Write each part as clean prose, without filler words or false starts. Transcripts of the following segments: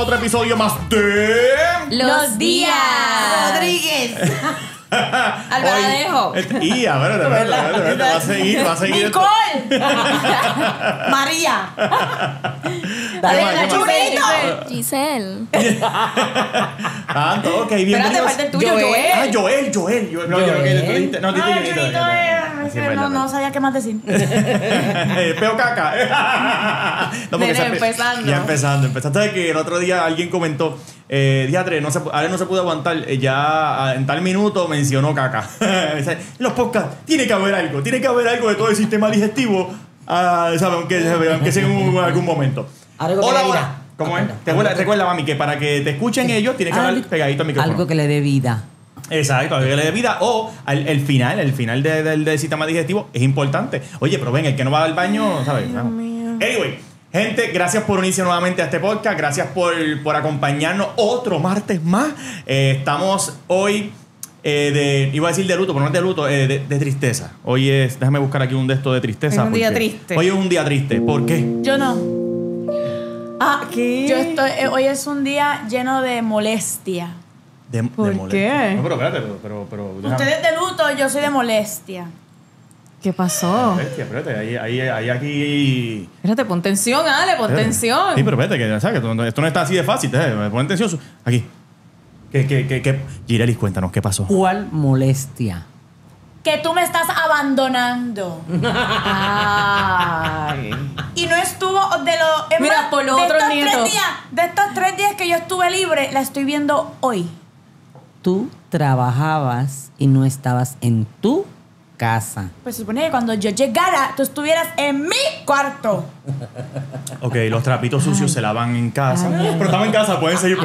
otro episodio más de... Los días Rodríguez. Alvaradejo. Y a ver, va a seguir. Nicole. María. Giselle. Ok, bienvenidos. Espérate, falta el tuyo, Joel. No sabía qué más decir. Peo caca. No, porque Empezando. Ya empezando. Entonces que el otro día alguien comentó, diatre, Ale no se pudo aguantar, ya en tal minuto mencionó caca. Los podcasts, tiene que haber algo de todo el sistema digestivo, ¿sabes? Aunque sea en algún momento. Hola. ¿Cómo es? Recuerda, mami, que para que te escuchen ellos tienes que hablar pegadito al micrófono. Algo que le dé vida. Exacto, algo que le dé vida. O el final del sistema digestivo es importante. Oye, pero ven, el que no va al baño, ¿sabes? Anyway, gente, gracias por unirse nuevamente a este podcast. Gracias por acompañarnos otro martes más. Estamos hoy iba a decir de luto, pero no es de luto, de tristeza. Hoy es, déjame buscar aquí un de estos de tristeza. Es un día triste. Hoy es un día triste. ¿Por qué? Yo no. ¿Qué? Hoy es un día lleno de molestia. ¿Por qué? No, pero espérate, pero Ustedes de luto, yo soy de molestia. ¿Qué pasó? Espérate, ahí aquí. Espérate, pon tensión, Ale, pon tensión. Sí, pero espérate, que ¿sabes? Esto no está así de fácil. Pon tensión. Aquí. Girelis, cuéntanos, ¿qué pasó? ¿Cuál molestia? Que tú me estás abandonando. Ay. Y no estuvo Mira, por los otros nietos. De estos 3 días que yo estuve libre, la estoy viendo hoy. Tú trabajabas y no estabas en tu casa. Pues se supone que cuando yo llegara, tú estuvieras en mi cuarto. Ok, los trapitos sucios se lavan en casa. Pero estamos en casa, pueden seguir.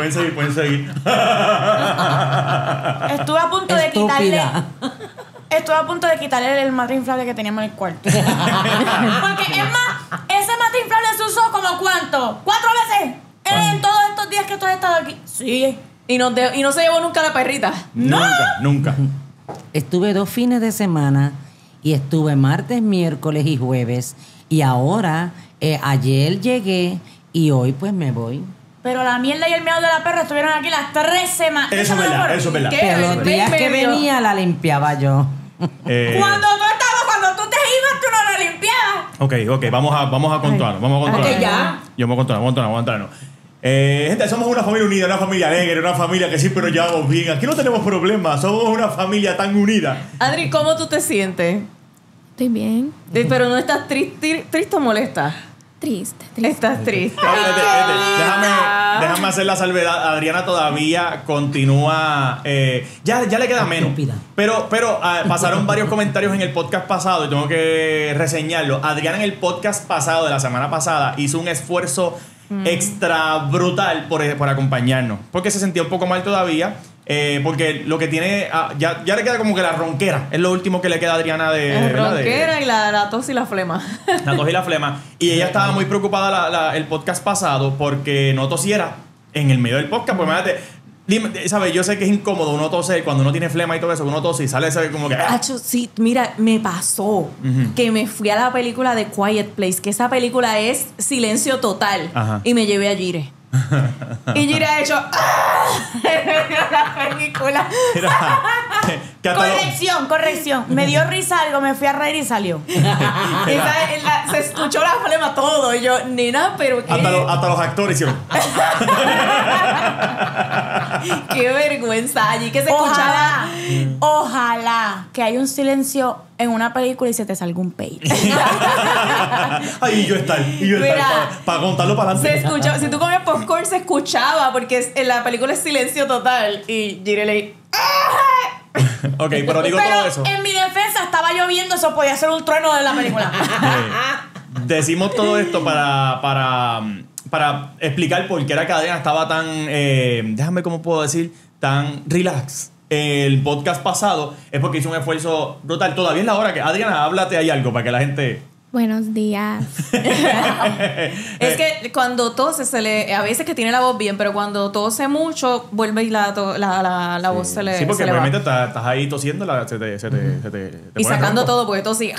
Estuve a punto de quitarle el matre inflable que teníamos en el cuarto. Porque es más, ese matre inflable se usó como ¿cuánto? 4 veces en todos estos días que tú has estado aquí. Sí. Y no se llevó nunca la perrita. Nunca. Estuve 2 fines de semana y estuve martes, miércoles y jueves. Y ahora, ayer llegué y hoy pues me voy. Pero la mierda y el miau de la perra estuvieron aquí las 3 semanas. Eso es verdad. ¿Qué? Pero los días que venía la limpiaba yo. Cuando tú te ibas, tú no la limpiabas. Ok, vamos a controlarnos. Ok, ya. Vamos a controlarnos. Gente, somos una familia unida, una familia alegre, una familia que siempre nos llevamos bien. Aquí no tenemos problemas, somos una familia tan unida. Adri, ¿cómo tú te sientes? Estoy bien. Pero no estás triste o molesta. Triste. Estás triste. Déjame hacer la salvedad. Adriana todavía continúa. Ya le queda menos. Estúpida. Pero pasaron varios comentarios en el podcast pasado y tengo que reseñarlo. Adriana en el podcast pasado, de la semana pasada, hizo un esfuerzo extra brutal por acompañarnos. Porque se sentía un poco mal todavía. Porque lo que tiene ya le queda como que la ronquera. Es lo último que le queda a Adriana de La ronquera y la tos y la flema. La tos y la flema. Y ella estaba muy preocupada el podcast pasado porque no tosiera en el medio del podcast. Pues imagínate, ¿sabes? Yo sé que es incómodo uno toser cuando uno tiene flema y todo eso, uno tose y sale ese como que... Acho, sí, mira, me pasó que me fui a la película de Quiet Place, que esa película es silencio total. Ajá. Y me llevé a Gire. Y Gire ha hecho la película. Corrección. Me dio risa algo, me fui a reír y salió. Se escuchó la flema todo. Y yo, nena, pero qué. Hasta los actores hicieron. Qué vergüenza allí que se escuchaba. Ojalá que haya un silencio en una película y se te salga un peito. Ay, y yo estar para contarlo para adelante. Se escuchó, si tú comes popcorn se escuchaba porque en la película es silencio total y Jirele. Ok, pero digo todo eso. En mi defensa estaba lloviendo, eso podía ser un trueno de la película. Decimos todo esto para explicar por qué era que Adriana estaba tan, déjame cómo puedo decir, tan relax. El podcast pasado es porque hizo un esfuerzo brutal. Todavía es la hora que Adriana, háblate ahí algo para que la gente... Buenos días. Es que cuando tose a veces que tiene la voz bien, pero cuando tose mucho vuelve y la voz se le Sí, porque se le va. realmente estás ahí tosiendo, se te y pone sacando ronco. todo porque tosí.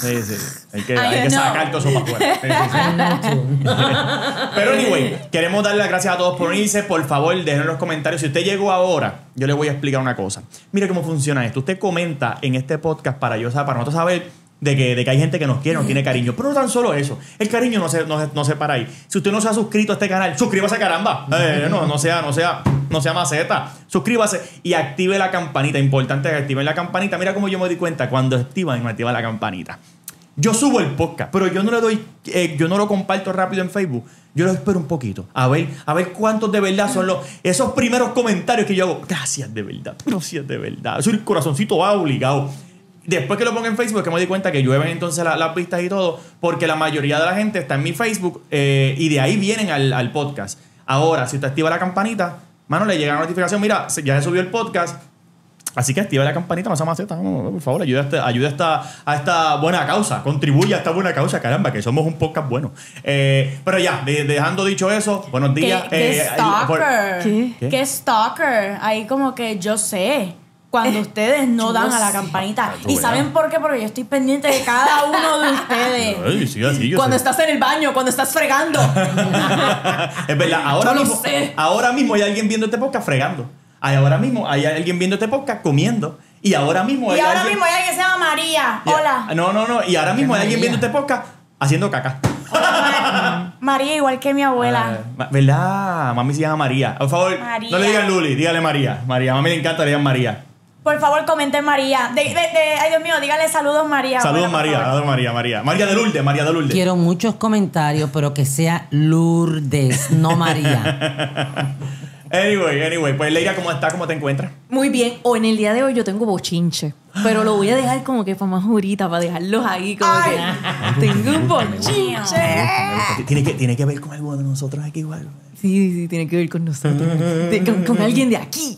Sí. Hay que sacar todo eso para afuera. Sí. Pero anyway, queremos darle las gracias a todos por unirse. Por favor, dejen en los comentarios. Si usted llegó ahora, yo le voy a explicar una cosa. Mire cómo funciona esto. Usted comenta en este podcast para nosotros saber de que hay gente que nos quiere, nos tiene cariño. Pero no tan solo eso. El cariño no se para ahí. Si usted no se ha suscrito a este canal, suscríbase, caramba. No sea maceta. Suscríbase y active la campanita. Importante que activen la campanita. Mira cómo yo me di cuenta cuando activa la campanita. Yo subo el podcast, pero yo no le doy, yo no lo comparto rápido en Facebook. Yo lo espero un poquito. A ver cuántos de verdad son esos primeros comentarios que yo hago. Gracias de verdad. Eso el corazoncito va obligado. Después que lo pongo en Facebook es que me di cuenta que llueven entonces las vistas y todo, porque la mayoría de la gente está en mi Facebook y de ahí vienen al podcast. Ahora, si usted activa la campanita, mano, le llega la notificación, mira, ya se subió el podcast. Así que activa la campanita, no sea maceta, por favor, ayuda a esta buena causa, contribuye a esta buena causa, caramba, que somos un podcast bueno. Pero ya, dejando dicho eso, buenos días. ¿Qué stalker? ¿Qué stalker? Ahí como que yo sé cuando ustedes no dan a la campanita. ¿Y saben por qué? Porque yo estoy pendiente de cada uno de ustedes. Ay, sí, así, cuando estás en el baño, cuando estás fregando. Es verdad, ahora mismo hay alguien viendo este podcast fregando. Ahora mismo hay alguien viendo este podcast comiendo. Y ahora mismo hay alguien que se llama María. Hola. No. Y ahora mismo hay alguien viendo este podcast haciendo caca. María, igual que mi abuela. ¿Verdad? Mami se llama María. Por favor, María. no le digan Luli, dígale María. María, a mami le encanta, le digan María. Por favor, comenten María. Ay, Dios mío, dígale saludos María. Saludos abuela, María, saludos María. María de Lourdes. Quiero muchos comentarios, pero que sea Lourdes, no María. Anyway, pues Leira, ¿cómo estás? ¿Cómo te encuentras? Muy bien. En el día de hoy yo tengo bochinche. Pero lo voy a dejar como que para más ahorita, para dejarlos ahí como que tengo un bochinche. Tiene que ver con algo de nosotros aquí igual. Sí, tiene que ver con nosotros. Con alguien de aquí.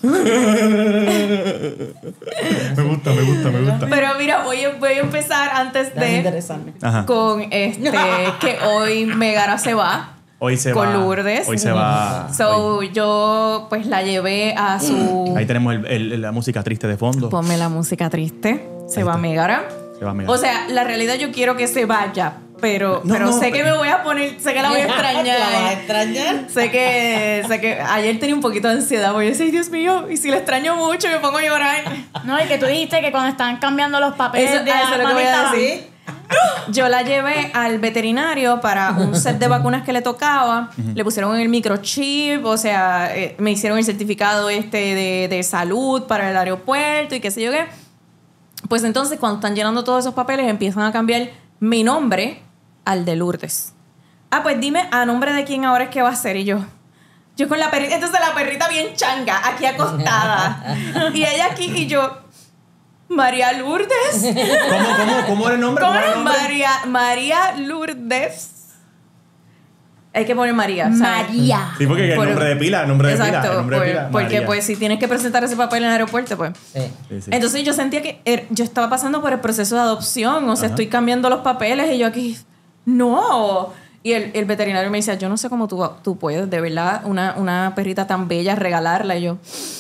Me gusta. Pero mira, voy a empezar antes de con que hoy Megara se va. Hoy se con va. Lourdes. Hoy se va. Yo pues la llevé a su... Ahí tenemos la música triste de fondo. Ponme la música triste. Se va Megara. O sea, la realidad yo quiero que se vaya. Pero sé que me voy a poner... Sé que la voy a extrañar. ¿La vas a extrañar? Sé que ayer tenía un poquito de ansiedad. Voy a decir, Dios mío, y si la extraño mucho me pongo a llorar. No, y que tú dijiste que cuando estaban cambiando los papeles eso es lo que voy a decir. Yo la llevé al veterinario para un set de vacunas que le tocaba. Le pusieron el microchip, o sea, me hicieron el certificado de salud para el aeropuerto y qué sé yo qué. Pues entonces, cuando están llenando todos esos papeles, empiezan a cambiar mi nombre al de Lourdes. Pues dime a nombre de quién ahora es que va a ser. Y yo con la perrita, entonces la perrita bien changa, aquí acostada. Y ella aquí y yo... María Lourdes. ¿Cómo era el nombre? ¿Cómo era el nombre? María Lourdes. Hay que poner María. María. Sí, porque el nombre de pila, exacto, porque pues si tienes que presentar ese papel en el aeropuerto, pues. Sí. Entonces yo sentía que yo estaba pasando por el proceso de adopción, o sea, estoy cambiando los papeles y yo aquí, no. Y el veterinario me decía, yo no sé cómo tú puedes, de verdad, una perrita tan bella regalarla. Y yo...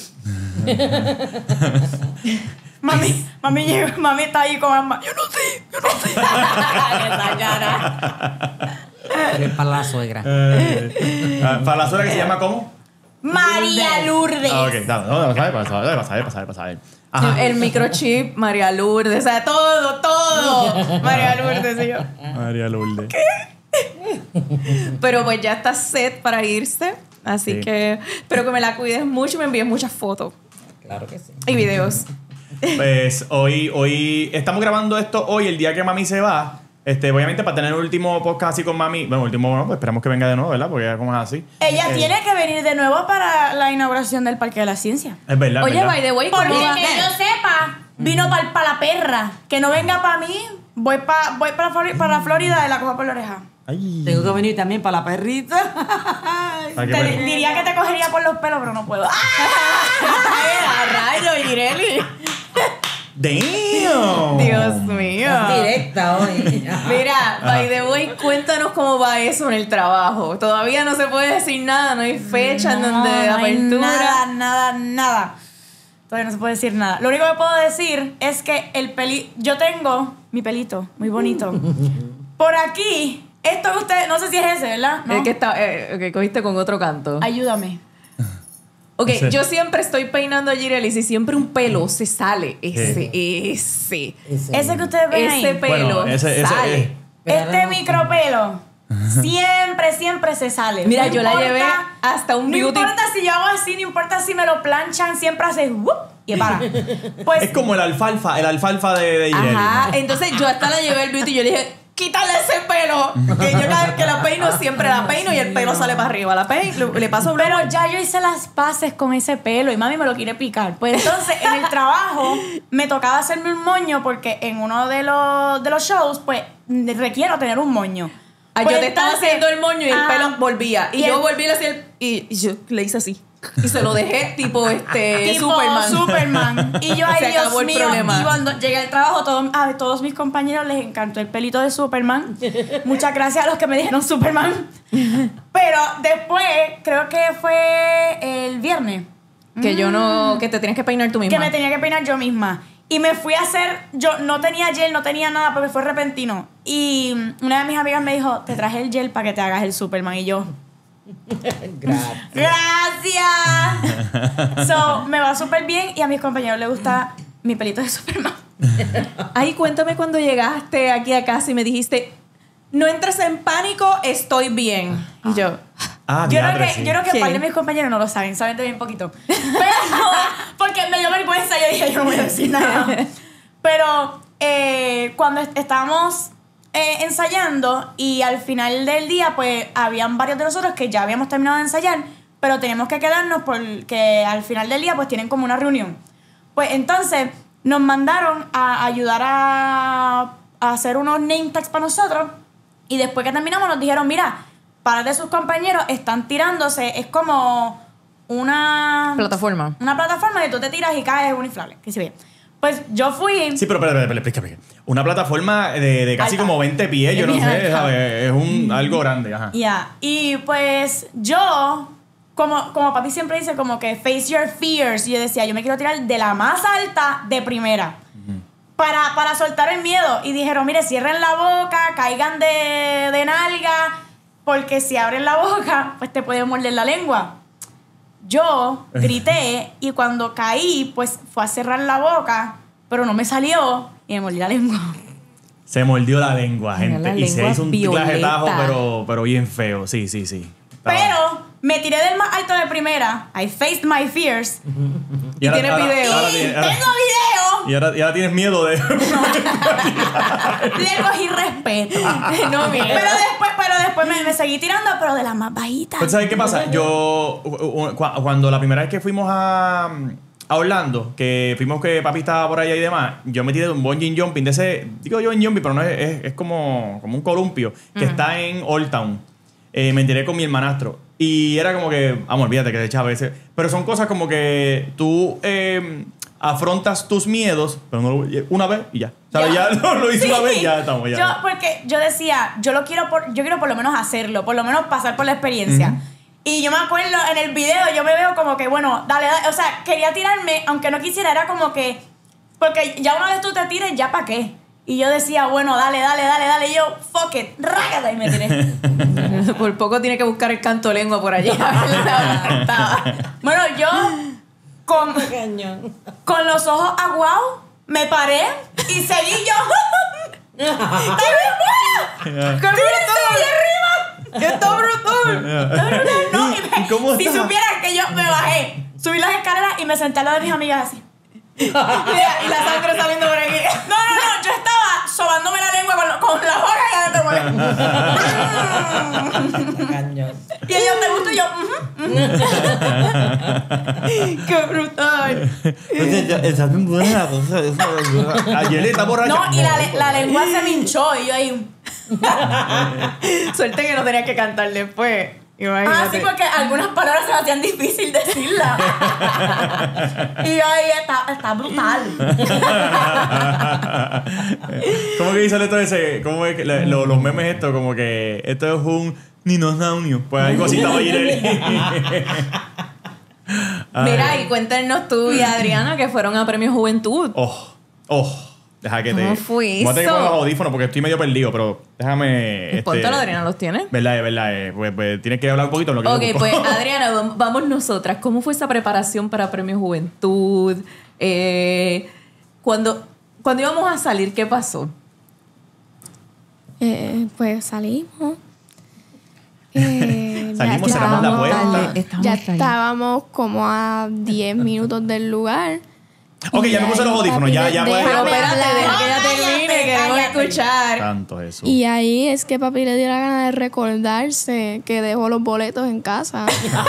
Mami está ahí con alma. Yo no sé. Esa cara. Pero es para la suegra. ¿Para la suegra que se llama cómo? María Lourdes. Ok, pasa. Ajá. El microchip, María Lourdes, o sea, todo. María Lourdes y yo. María Lourdes. ¿Qué? Pero pues ya está set para irse, así que espero que me la cuides mucho y me envíes muchas fotos. Claro que sí. Y videos. Pues hoy estamos grabando esto hoy, el día que mami se va. Obviamente para tener el último podcast así con mami. Bueno, pues esperamos que venga de nuevo, ¿verdad? Porque ya como es así. Ella tiene que venir de nuevo para la inauguración del Parque de la Ciencia. Es verdad. Oye, by the way, porque que yo sepa, vino para la perra. Que no venga para mí, voy para Florida y la cojo por la oreja. Ay. Tengo que venir también para la perrita. Diría que te cogería por los pelos, pero no puedo. ¡A rayo, Ireli! ¡Damn! Dios mío. Directa hoy. Mira, by the way, cuéntanos cómo va eso en el trabajo. Todavía no se puede decir nada, no hay fecha en donde de apertura. Nada. Todavía no se puede decir nada. Lo único que puedo decir es que yo tengo mi pelito, muy bonito. Por aquí, esto que ustedes, no sé si es ese, ¿verdad? ¿No? El que cogiste con otro canto. Ayúdame. Ok, Ese. yo siempre estoy peinando a Girelis y siempre un pelo se sale. Ese. Ese que ustedes ven ahí. Ese pelo Bueno, ese sale. Este micropelo siempre se sale. Mira, No yo la importa- llevé hasta un No beauty. importa si yo hago así, no importa si me lo planchan, siempre hace ¡wup! Y para. Pues, Es como el alfalfa de Girelis. Ajá, entonces yo hasta la llevé al beauty y yo le dije, quítale ese pelo. Que yo cada vez que la peino, siempre la peino y el pelo sale para arriba. La peino, le paso pero blower. ya yo hice las paces con ese pelo y mami me lo quiere picar. Pues entonces en el trabajo me tocaba hacerme un moño porque en uno de los shows, pues requiero tener un moño. Ay, Pues yo te estaba entonces- haciendo el moño y el Ah, pelo volvía. Y y yo el- volví a hacer y yo le hice así. Y se lo dejé tipo tipo Superman. Superman. Y yo, ay, Se acabó Dios el mío. problema. Y cuando llegué al trabajo, a todos mis compañeros les encantó el pelito de Superman. Muchas gracias a los que me dijeron Superman. Pero después, creo que fue el viernes, Que te tienes que peinar tú misma. que me tenía que peinar yo misma. Y me fui a hacer, yo no tenía gel, no tenía nada porque fue repentino. Y una de mis amigas me dijo, te traje el gel para que te hagas el Superman. Y yo, Gracias. gracias. So, me va súper bien y a mis compañeros les gusta mi pelito de Superman. Ay, cuéntame cuando llegaste aquí a casa y me dijiste, no entres en pánico, estoy bien. Y yo, Ah, Yo creo diadre, que, sí. yo creo que ¿Qué? un par de mis compañeros no lo saben, saben de bien poquito. Pero, porque me dio vergüenza, yo dije, yo no voy a decir nada. Pero cuando estábamos ensayando y al final del día, pues habían varios de nosotros que ya habíamos terminado de ensayar, pero teníamos que quedarnos porque al final del día, pues tienen como una reunión. Pues entonces nos mandaron a ayudar a hacer unos name tags para nosotros y después que terminamos nos dijeron, mira, para de sus compañeros están tirándose, es como una plataforma. plataforma que tú te tiras y caes en un inflable, que se ve. Pues yo fui... Sí, pero espera, explícame. Una plataforma de casi Alta. como 20 pies, yo no Bien sé, alta. ¿sabes? Es algo grande, ajá. Ya, y pues yo, como papi siempre dice, como que face your fears, y yo decía, yo me quiero tirar de la más alta de primera. Para soltar el miedo. Y dijeron, mire, cierren la boca, caigan de nalga, porque si abren la boca, pues te pueden morder la lengua. Yo grité y cuando caí, pues fue a cerrar la boca, pero no me salió y me mordí la lengua. Se mordió la lengua, Mira, gente. la Y se lengua hizo un violeta. clajetajo, pero bien feo. Sí. Estaba- Pero me tiré del más alto de primera. I faced my fears. y tienes video. Y tengo video. Y ahora tienes miedo de... Le cogí respeto. No, mira. Pero después me seguí tirando, pero de las más bajitas. Pues, ¿sabes qué pasa? Yo, cuando la primera vez que fuimos a Orlando, que fuimos que papi estaba por allá y demás, yo me tiré de un bungee jumping, de ese, digo yo en jumping, pero no es como un columpio, que está en Old Town. Me tiré con mi hermanastro. Y era como que, vamos, olvídate que se echa a veces. Pero son cosas como que tú afrontas tus miedos, pero no una vez y ya. ¿Sabes? Ya lo hice una vez y ya estamos. Ya. Porque yo decía, yo quiero por lo menos hacerlo, por lo menos pasar por la experiencia. Y yo me acuerdo en el video, yo me veo como que, bueno, dale. O sea, quería tirarme, aunque no quisiera, era como que, porque ya una vez tú te tires, ¿ya para qué? Y yo decía, bueno, dale. Y yo, fuck it, rágata, y me tiré. Por poco tiene que buscar el canto lengua por allá. Bueno, yo con los ojos aguados me paré y seguí yo. ¡Qué buena! ¡Qué brutal! ¡Está brutal! No, ¿Y cómo si está? supieran que yo me bajé, subí las escaleras y me senté al lado de mis amigas así. Mira, y la sangre saliendo por aquí. No, yo estaba sobándome la lengua con la boca y Cañón. y ellos me gustó y yo, ¡Qué brutal! Está bien buena la cosa. Ayer está borracha. no, y la lengua se me hinchó y yo ahí. Suerte que no tenías que cantar después. Imagínate. Sí, porque algunas palabras se me hacían difícil decirlas. Y yo ahí está brutal. ¿Cómo que dice esto ese? ¿Cómo es que los memes esto? Como que esto es un dinosaurio. Pues algo así estaba ayer. Mira, y cuéntanos tú y Adriana que fueron a Premio Juventud. Deja que ¿Cómo fue voy a tener que eso? poner los audífonos porque estoy medio perdido, pero déjame... Póntalo, Adriana, ¿los tiene? Verdad. Pues tienes que hablar un poquito en lo que Ok, yo busco. pues Adriana, vamos nosotras. ¿Cómo fue esa preparación para Premio Juventud? Cuando íbamos a salir, ¿qué pasó? Pues salimos. Salimos, cerramos la puerta. Ya estábamos como a 10 minutos del lugar. Ok, ya me puse los audífonos. Ya puedes... Pero Déjame espérate, hablar. deja que ella termine, queremos cállate. escuchar. Santo Jesús. Y ahí es que papi le dio la gana de recordarse que dejó los boletos en casa.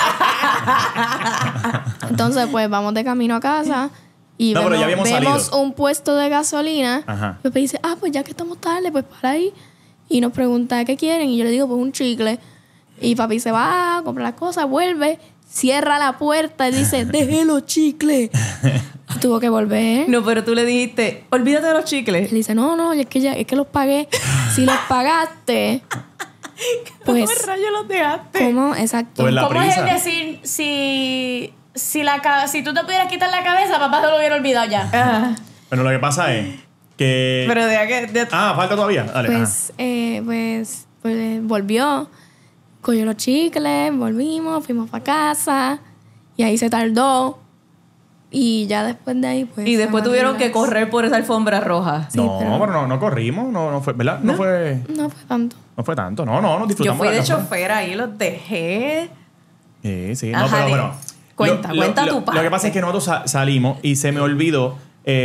Entonces, pues vamos de camino a casa y No, pero ya vemos, habíamos vemos salido. un puesto de gasolina. Ajá. Pepe dice, pues ya que estamos tarde, pues para ahí. Y nos pregunta qué quieren. Y yo le digo, pues un chicle. Y papi se va a comprar las cosas, vuelve, cierra la puerta y dice, dejé los chicles. Tuvo que volver. No, pero tú le dijiste, olvídate de los chicles. Él dice, no, es que los pagué. Si los pagaste, ¿Cómo pues, rayos los dejaste? ¿cómo? Exacto. Pues la ¿Cómo es el prisa. decir si tú te pudieras quitar la cabeza, papá se lo hubiera olvidado ya? Ajá. Bueno, lo que pasa es que... Pero deja que... falta todavía. Dale. Pues volvió, cogió los chicles, volvimos, fuimos para casa y ahí se tardó. Y ya después de ahí, pues... Y después se tuvieron que relax. correr por esa alfombra roja. Sí, No, pero- pero no corrimos. No fue, ¿verdad? No fue tanto. tanto. No, nos Yo disfrutamos. fui de la canción. chofer ahí, los dejé. Sí. Ajá, No, pero di- bueno. cuenta tu parte. Lo que pasa es que nosotros salimos y se me olvidó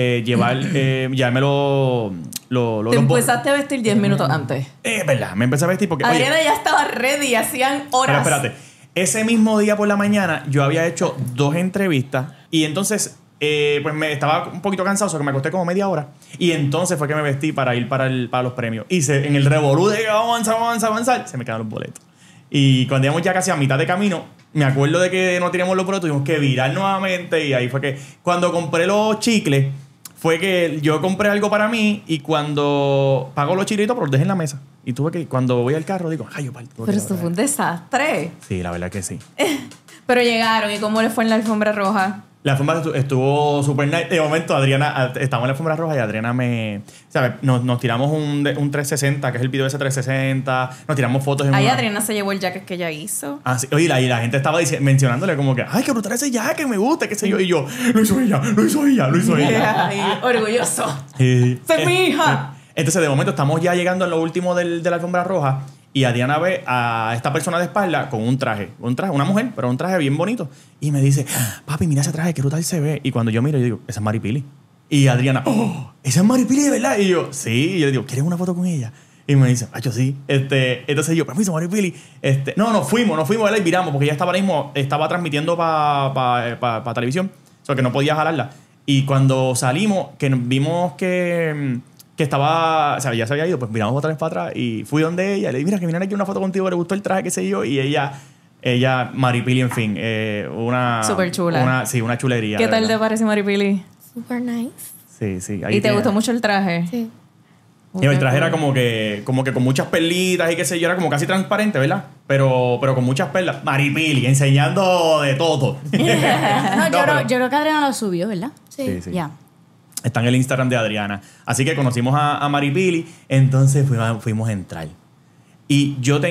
llevarme los Te empezaste a vestir 10 minutos antes. Es verdad, me empecé a vestir porque... Adriana oye, ya estaba ready, hacían horas. pero espérate. Ese mismo día por la mañana yo había hecho 2 entrevistas y entonces pues me estaba un poquito cansado, o sea que me acosté como media hora y entonces fue que me vestí para ir para los premios. Y en el revolú de que vamos a avanzar, se me quedaron los boletos. Y cuando íbamos ya casi a mitad de camino, me acuerdo de que no teníamos los boletos, tuvimos que virar nuevamente y ahí fue que cuando compré los chicles, fue que yo compré algo para mí y cuando pago los chilitos, pues los dejé en la mesa. Y tuve que, cuando voy al carro, digo, ay, yo parto. Pero esto fue un desastre. Sí, la verdad que sí. Pero llegaron, ¿y cómo les fue en la alfombra roja? La alfombra estuvo súper nice. De momento, Adriana, estábamos en la alfombra roja y Adriana ¿sabes? Nos tiramos un 360, que es el video de ese 360. Nos tiramos fotos en Ahí una... Adriana se llevó el jacket que ella hizo. Ah, sí. Oye, y la gente estaba mencionándole como que, ay, qué brutal ese jacket, me gusta, qué sé yo. Y yo, lo hizo ella. Ay, orgulloso. Sí. ¡Soy mi hija! Entonces, de momento, estamos ya llegando a lo último de la alfombra roja y Adriana ve a esta persona de espalda con un traje, una mujer, pero un traje bien bonito. Y me dice, papi, mira ese traje, qué brutal se ve. Y cuando yo miro, yo digo, esa es Maripili. Y Adriana, esa es Maripili de verdad. Y yo, sí. Y yo le digo, ¿quieres una foto con ella? Y me dice, yo sí. Entonces yo, permiso, Maripili. No, fuimos, ¿verdad? Y viramos, porque ella estaba transmitiendo para televisión. O sea, que no podía jalarla. Y cuando salimos, que vimos que estaba, o sea, ya se había ido, pues miramos otra vez para atrás y fui donde ella. Le dije, mira, que vinieron aquí una foto contigo, le gustó el traje, qué sé yo. Y ella Maripili, en fin, una... Súper chula. Una chulería. ¿Qué de tal verdad. te parece, Maripili? Super nice. Sí. ¿Y te gustó mucho el traje? Sí. Y el traje era como que con muchas perlitas y qué sé yo, era como casi transparente, ¿verdad? Pero con muchas perlas. Maripili, enseñando de todo. No, pero- yo creo que Adriana lo subió, ¿verdad? Sí. Sí. Ya. Está en el Instagram de Adriana. Así que conocimos a Maripili, entonces fuimos a entrar. Y yo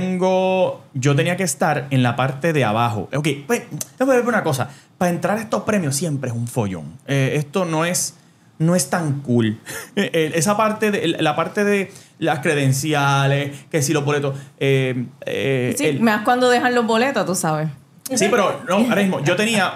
tenía que estar en la parte de abajo. Ok, pues, te voy a decir una cosa. Para entrar a estos premios siempre es un follón. Esto no es tan cool. Esa parte, la parte de las credenciales, que si los boletos... Sí, más cuando dejan los boletos, tú sabes. Sí, pero no, ahora mismo, yo tenía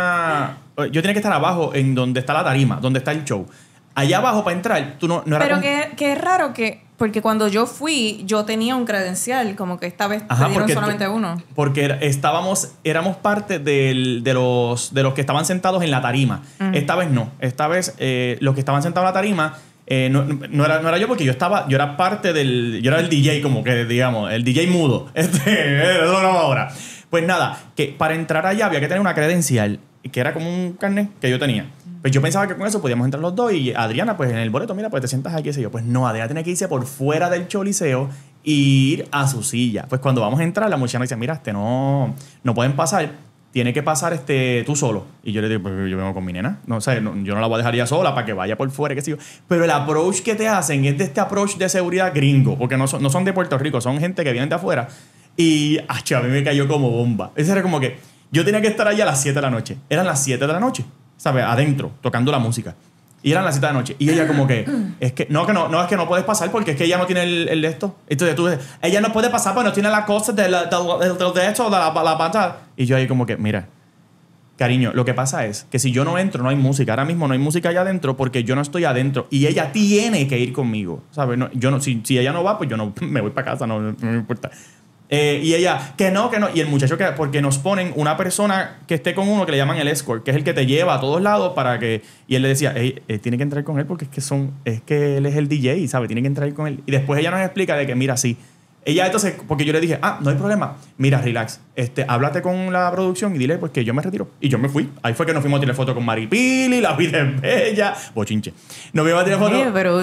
que estar abajo en donde está la tarima, donde está el show. Allá abajo para entrar, tú no era Pero con- que es raro porque cuando yo fui, yo tenía un credencial, como que esta vez Ajá, te dieron porque solamente uno. Porque éramos parte de los que estaban sentados en la tarima. Esta vez no. Esta vez los que estaban sentados en la tarima no era yo porque yo era parte yo era el DJ, como que digamos, el DJ mudo. Eso no ahora. Pues nada, que para entrar allá había que tener una credencial, que era como un carnet que yo tenía. Pues yo pensaba que con eso podíamos entrar los dos y Adriana, pues en el boleto, mira, pues te sientas aquí, qué sé yo. Pues no, Adriana tenía que irse por fuera del Choliseo e ir a su silla. Pues cuando vamos a entrar, la muchacha nos dice, mira, no pueden pasar, tiene que pasar tú solo. Y yo le digo, pues yo vengo con mi nena. No, o sea, yo no la voy a dejar ya sola para que vaya por fuera, qué sé yo. Pero el approach que te hacen es de este approach de seguridad gringo, porque no son de Puerto Rico, son gente que vienen de afuera. Y a mí me cayó como bomba. Ese era como que yo tenía que estar allá a las 7 de la noche. Eran las 7 de la noche, ¿sabes? Adentro, tocando la música. Y eran las 7 de la noche. Y ella como que, es que no puedes pasar porque es que ella no tiene el de esto. Entonces tú dices, ella no puede pasar porque no tiene la cosa de esto, de la pantalla. Y yo ahí como que, mira, cariño, lo que pasa es que si yo no entro, no hay música. Ahora mismo no hay música allá adentro porque yo no estoy adentro. Y ella tiene que ir conmigo, ¿sabes? No, yo no, si ella no va, pues yo no me voy para casa, no me importa. Y ella, que no. Y el muchacho, porque nos ponen una persona que esté con uno que le llaman el escort, que es el que te lleva a todos lados para que... Y él le decía, tiene que entrar con él porque es que él es el DJ, ¿sabes? Tiene que entrar con él. Y después ella nos explica de que, mira, sí. Ella entonces, porque yo le dije, no hay problema. Mira, relax. Háblate con la producción y dile pues que yo me retiro. Y yo me fui. Ahí fue que nos fuimos a tirar foto con Maripili, la vida es bella. Bochinche. Nos fuimos a tirar foto. Pero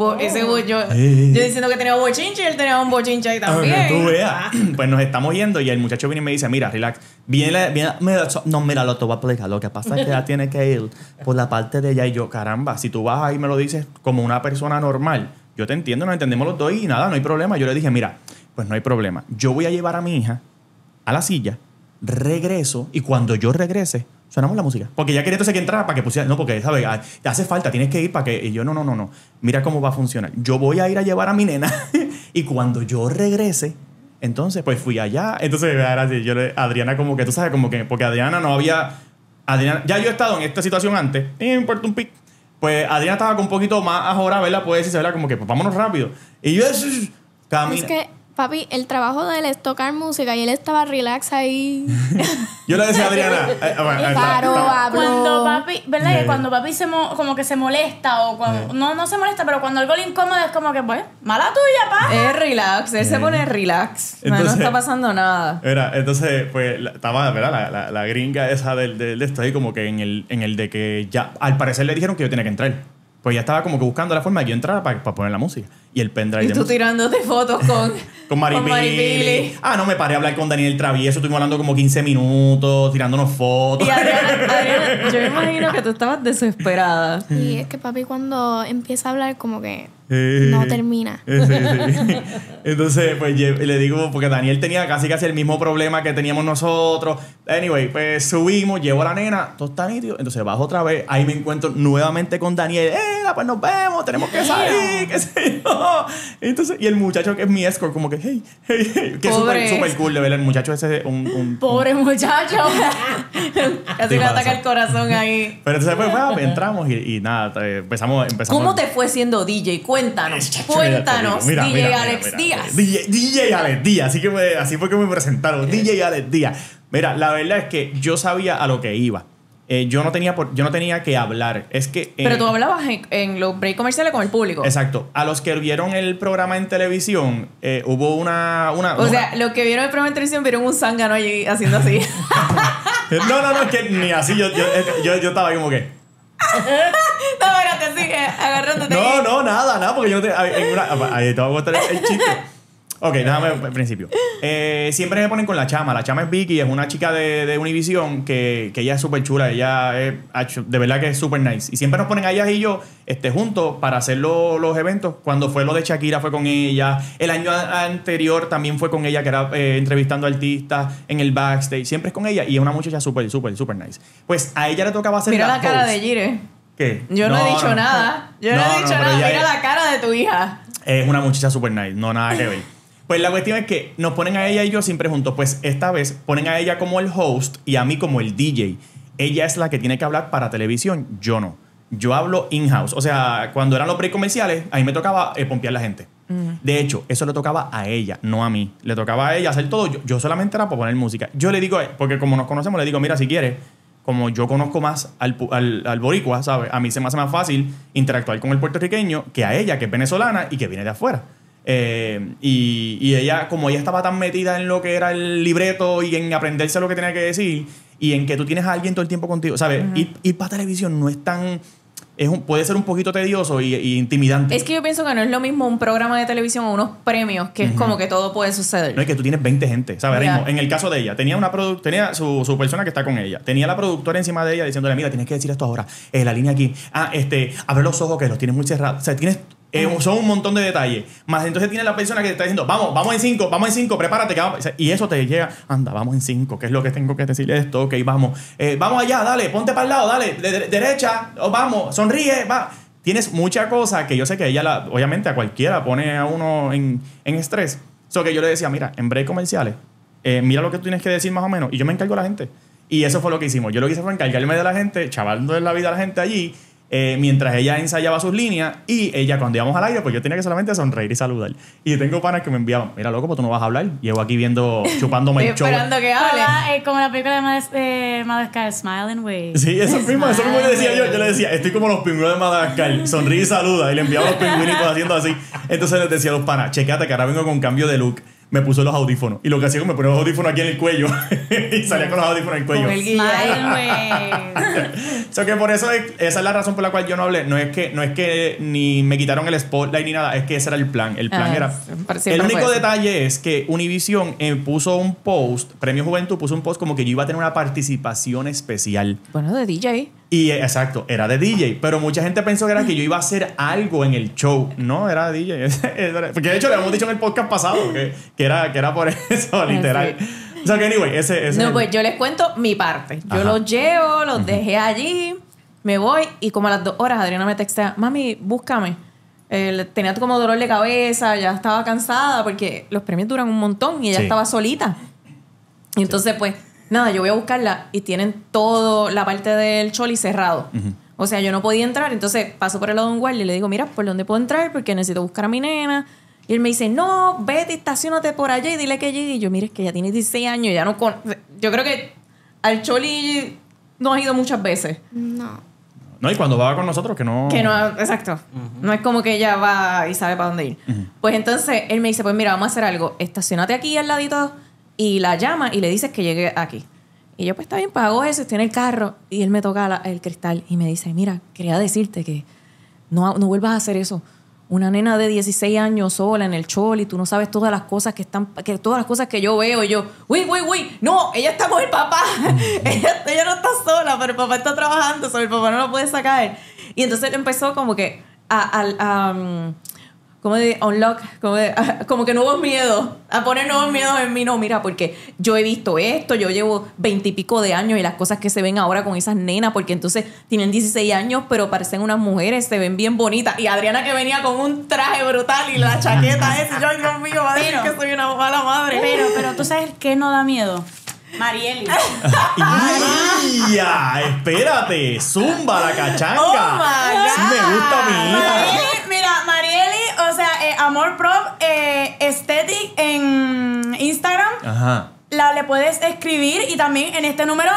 yo diciendo que tenía bochinche y él tenía un bochinche ahí también. Tú veas. Pues nos estamos yendo y el muchacho viene y me dice, mira, relax. Mira, lo te voy a explicar. Lo que pasa es que ella tiene que ir por la parte de ella. Y yo, caramba, si tú vas ahí y me lo dices como una persona normal, yo te entiendo, nos entendemos los dos y nada, no hay problema. Yo le dije, mira, pues no hay problema. Yo voy a llevar a mi hija a la silla, regreso y cuando yo regrese, sonamos la música. Porque ya quería entonces que entrara para que pusiera... No, porque, ¿sabes? Te hace falta, tienes que ir para que... Y yo, no. Mira cómo va a funcionar. Yo voy a ir a llevar a mi nena y cuando yo regrese, entonces, pues fui allá. Entonces, era así, Adriana como que, tú sabes, como que... Porque Adriana no había... ya yo he estado en esta situación antes. Y me importa un pic. Pues Adriana estaba con un poquito más ahora, ¿verdad? Puede decirse, ¿verdad? Como que, pues vámonos rápido. Y yo, camina. Es que, papi, el trabajo de él es tocar música y él estaba relax ahí. Yo le decía a Adriana... Cuando papi, ¿verdad? Que cuando papi como que se molesta o cuando... No se molesta, pero cuando algo le incomoda es como que, pues, mala tuya, pa. Es relax, él se pone relax. Entonces, no está pasando nada. Entonces, pues, estaba, ¿verdad? La gringa esa de esto ahí como que en el de que ya... Al parecer le dijeron que yo tenía que entrar. Pues ya estaba como que buscando la forma de que yo entrara para poner la música. Y el pendrive. Y tú tirándote fotos con Maripili. No me paré a hablar con Daniel Travieso. Estuvimos hablando como 15 minutos, tirándonos fotos. Y Adriana, yo me imagino que tú estabas desesperada. Y es que papi cuando empieza a hablar como que no termina. Sí. Entonces, pues le digo, porque Daniel tenía casi el mismo problema que teníamos nosotros. Anyway, pues subimos, llevo a la nena, todo está nítido. Entonces bajo otra vez, ahí me encuentro nuevamente con Daniel. Pues nos vemos, tenemos que salir, qué sé yo. Entonces, y el muchacho que es mi escort, como que, hey. Que es súper cool de ver el muchacho ese. Pobre muchacho. Casi le ataca el corazón ahí. Pero entonces, pues, entramos y nada, empezamos. ¿Cómo te fue siendo DJ? Cuéntanos. Mira, DJ Alex Díaz. DJ Alex Díaz. Así fue que me presentaron. DJ Alex Díaz. Mira, la verdad es que yo sabía a lo que iba. Yo no tenía que hablar. Es que... Pero tú hablabas en los breaks comerciales con el público. Exacto. A los que vieron el programa en televisión, hubo una... O sea, los que vieron el programa en televisión vieron un zángano allí haciendo así. No, es que ni así. Yo estaba ahí como que... No, espérate, sigue agarrándote. No, nada, porque yo no te... Ahí te voy a contar el chiste. Ok, déjame al principio. Siempre me ponen con la chama. La chama es Vicky, es una chica de Univision que ella es súper chula. Ella es, de verdad que es súper nice. Y siempre nos ponen a ella y yo juntos para hacer los eventos. Cuando fue lo de Shakira fue con ella. El año anterior también fue con ella, que era entrevistando artistas en el backstage. Siempre es con ella y es una muchacha súper nice. Pues a ella le tocaba hacer Mira la cara de Jire. ¿Qué? Yo no he dicho nada. Yo no he dicho nada. Mira la cara de tu hija. Es una muchacha súper nice. No, nada que ver. Pues la cuestión es que nos ponen a ella y yo siempre juntos. Pues esta vez ponen a ella como el host y a mí como el DJ. Ella es la que tiene que hablar para televisión, yo no. Yo hablo in-house. O sea, cuando eran los breaks comerciales, a mí me tocaba pompear a la gente. De hecho, eso le tocaba a ella, no a mí. Le tocaba a ella hacer todo. Yo solamente era para poner música. Yo le digo, porque como nos conocemos, le digo, mira, si quieres, como yo conozco más al boricua, ¿sabes? A mí se me hace más fácil interactuar con el puertorriqueño que a ella, que es venezolana y que viene de afuera. Y ella, como ella estaba tan metida en lo que era el libreto y en aprenderse lo que tenía que decir y en que tú tienes a alguien todo el tiempo contigo, ¿sabes? Ir para televisión no es tan puede ser un poquito tedioso y intimidante. Es que yo pienso que no es lo mismo un programa de televisión o unos premios, que es como que todo puede suceder. No, es que tú tienes 20 gente. ¿Sabes? Ahora Ya. mismo, en el caso de ella, tenía su persona que está con ella. Tenía la productora encima de ella diciéndole, mira, tienes que decir esto ahora. La línea aquí. Abre los ojos que los tienes muy cerrados. O sea, tienes... son un montón de detalles. Más entonces tiene la persona que te está diciendo, vamos en 5, prepárate. Y eso te llega, anda, vamos en 5, ¿qué es lo que tengo que decirle esto? Ok, vamos. Vamos allá, dale, ponte para el lado, dale, derecha, vamos, sonríe, va. Tienes mucha cosa que yo sé que ella, obviamente a cualquiera pone a uno en estrés. So que yo le decía, mira, en break comerciales, mira lo que tú tienes que decir más o menos. Y yo me encargo de la gente. Y eso fue lo que hicimos. Yo lo que hice fue encargarme de la gente, chavalando la vida a la gente allí. Mientras ella ensayaba sus líneas y ella cuando íbamos al aire pues yo tenía que solamente sonreír y saludar y tengo panas que me enviaban, mira loco, pues tú no vas a hablar, llevo aquí chupándome el show. Esperando que hable. Como la película de Madagascar, Smile and Wave. Sí, eso mismo le decía yo le decía, estoy como los pingüinos de Madagascar, sonríe y saluda, y le enviaba los pingüinitos haciendo así. Entonces les decía a los panas, chequéate que ahora vengo con cambio de look. Me puso los audífonos. Y lo que hacía es que me ponía los audífonos aquí en el cuello. Y salía con los audífonos en el cuello. Con el Smile and Wave. So que por eso esa es la razón por la cual yo no hablé. No es que ni me quitaron el spotlight ni nada. Es que ese era el plan. El plan era... El único detalle es que Univision puso un post, Premio Juventud puso un post como que yo iba a tener una participación especial. Bueno, de DJ. Y exacto, era de DJ. Pero mucha gente pensó que era que yo iba a hacer algo en el show. No, era de DJ. Porque de hecho le habíamos dicho en el podcast pasado que era por eso, literal. Sí. O sea que anyway, ese No, pues yo les cuento mi parte. Yo los llevo, los dejé allí, me voy y como a las 2 horas Adriana me textea, mami, búscame. Tenía como dolor de cabeza, ya estaba cansada porque los premios duran un montón y ella estaba solita. Y entonces pues nada, yo voy a buscarla y tienen toda la parte del choli cerrado. O sea, yo no podía entrar, entonces paso por el lado de un guardia y le digo, mira, ¿por dónde puedo entrar? Porque necesito buscar a mi nena. Y él me dice, no, vete, estacionate por allá y dile que llegue. Y yo, mire, es que ya tiene 16 años, ya no... Yo creo que al choli no ha ido muchas veces. No, y cuando va con nosotros, que no... Exacto. No es como que ella va y sabe para dónde ir. Pues entonces él me dice, pues mira, vamos a hacer algo. Estacionate aquí al ladito y la llama y le dices que llegue aquí. Y yo, pues está bien, pues hago eso, estoy en el carro. Y él me toca el cristal y me dice, mira, quería decirte que no vuelvas a hacer eso. Una nena de 16 años sola en el choli, tú no sabes todas las cosas todas las cosas que yo veo. Y yo, uy, no, ella está con el papá. ella no está sola, pero el papá está trabajando, el papá no lo puede sacar. Y entonces él empezó como que como de unlock, como que nuevos miedos, a poner nuevos miedos en mí. No, mira, porque yo he visto esto, yo llevo 20 y pico de años y las cosas que se ven ahora con esas nenas, porque entonces tienen 16 años, pero parecen unas mujeres, se ven bien bonitas. Y Adriana que venía con un traje brutal y la chaqueta esa, yo, Dios mío, va a decir que soy una mala madre. Pero tú sabes qué no da miedo. Marieli. ¡Ya! Espérate, zumba la cachanga. Oh my God. Sí me gusta mi hija. Marieli, o sea, Amor Prop Aesthetic en Instagram. Ajá. Le puedes escribir y también en este número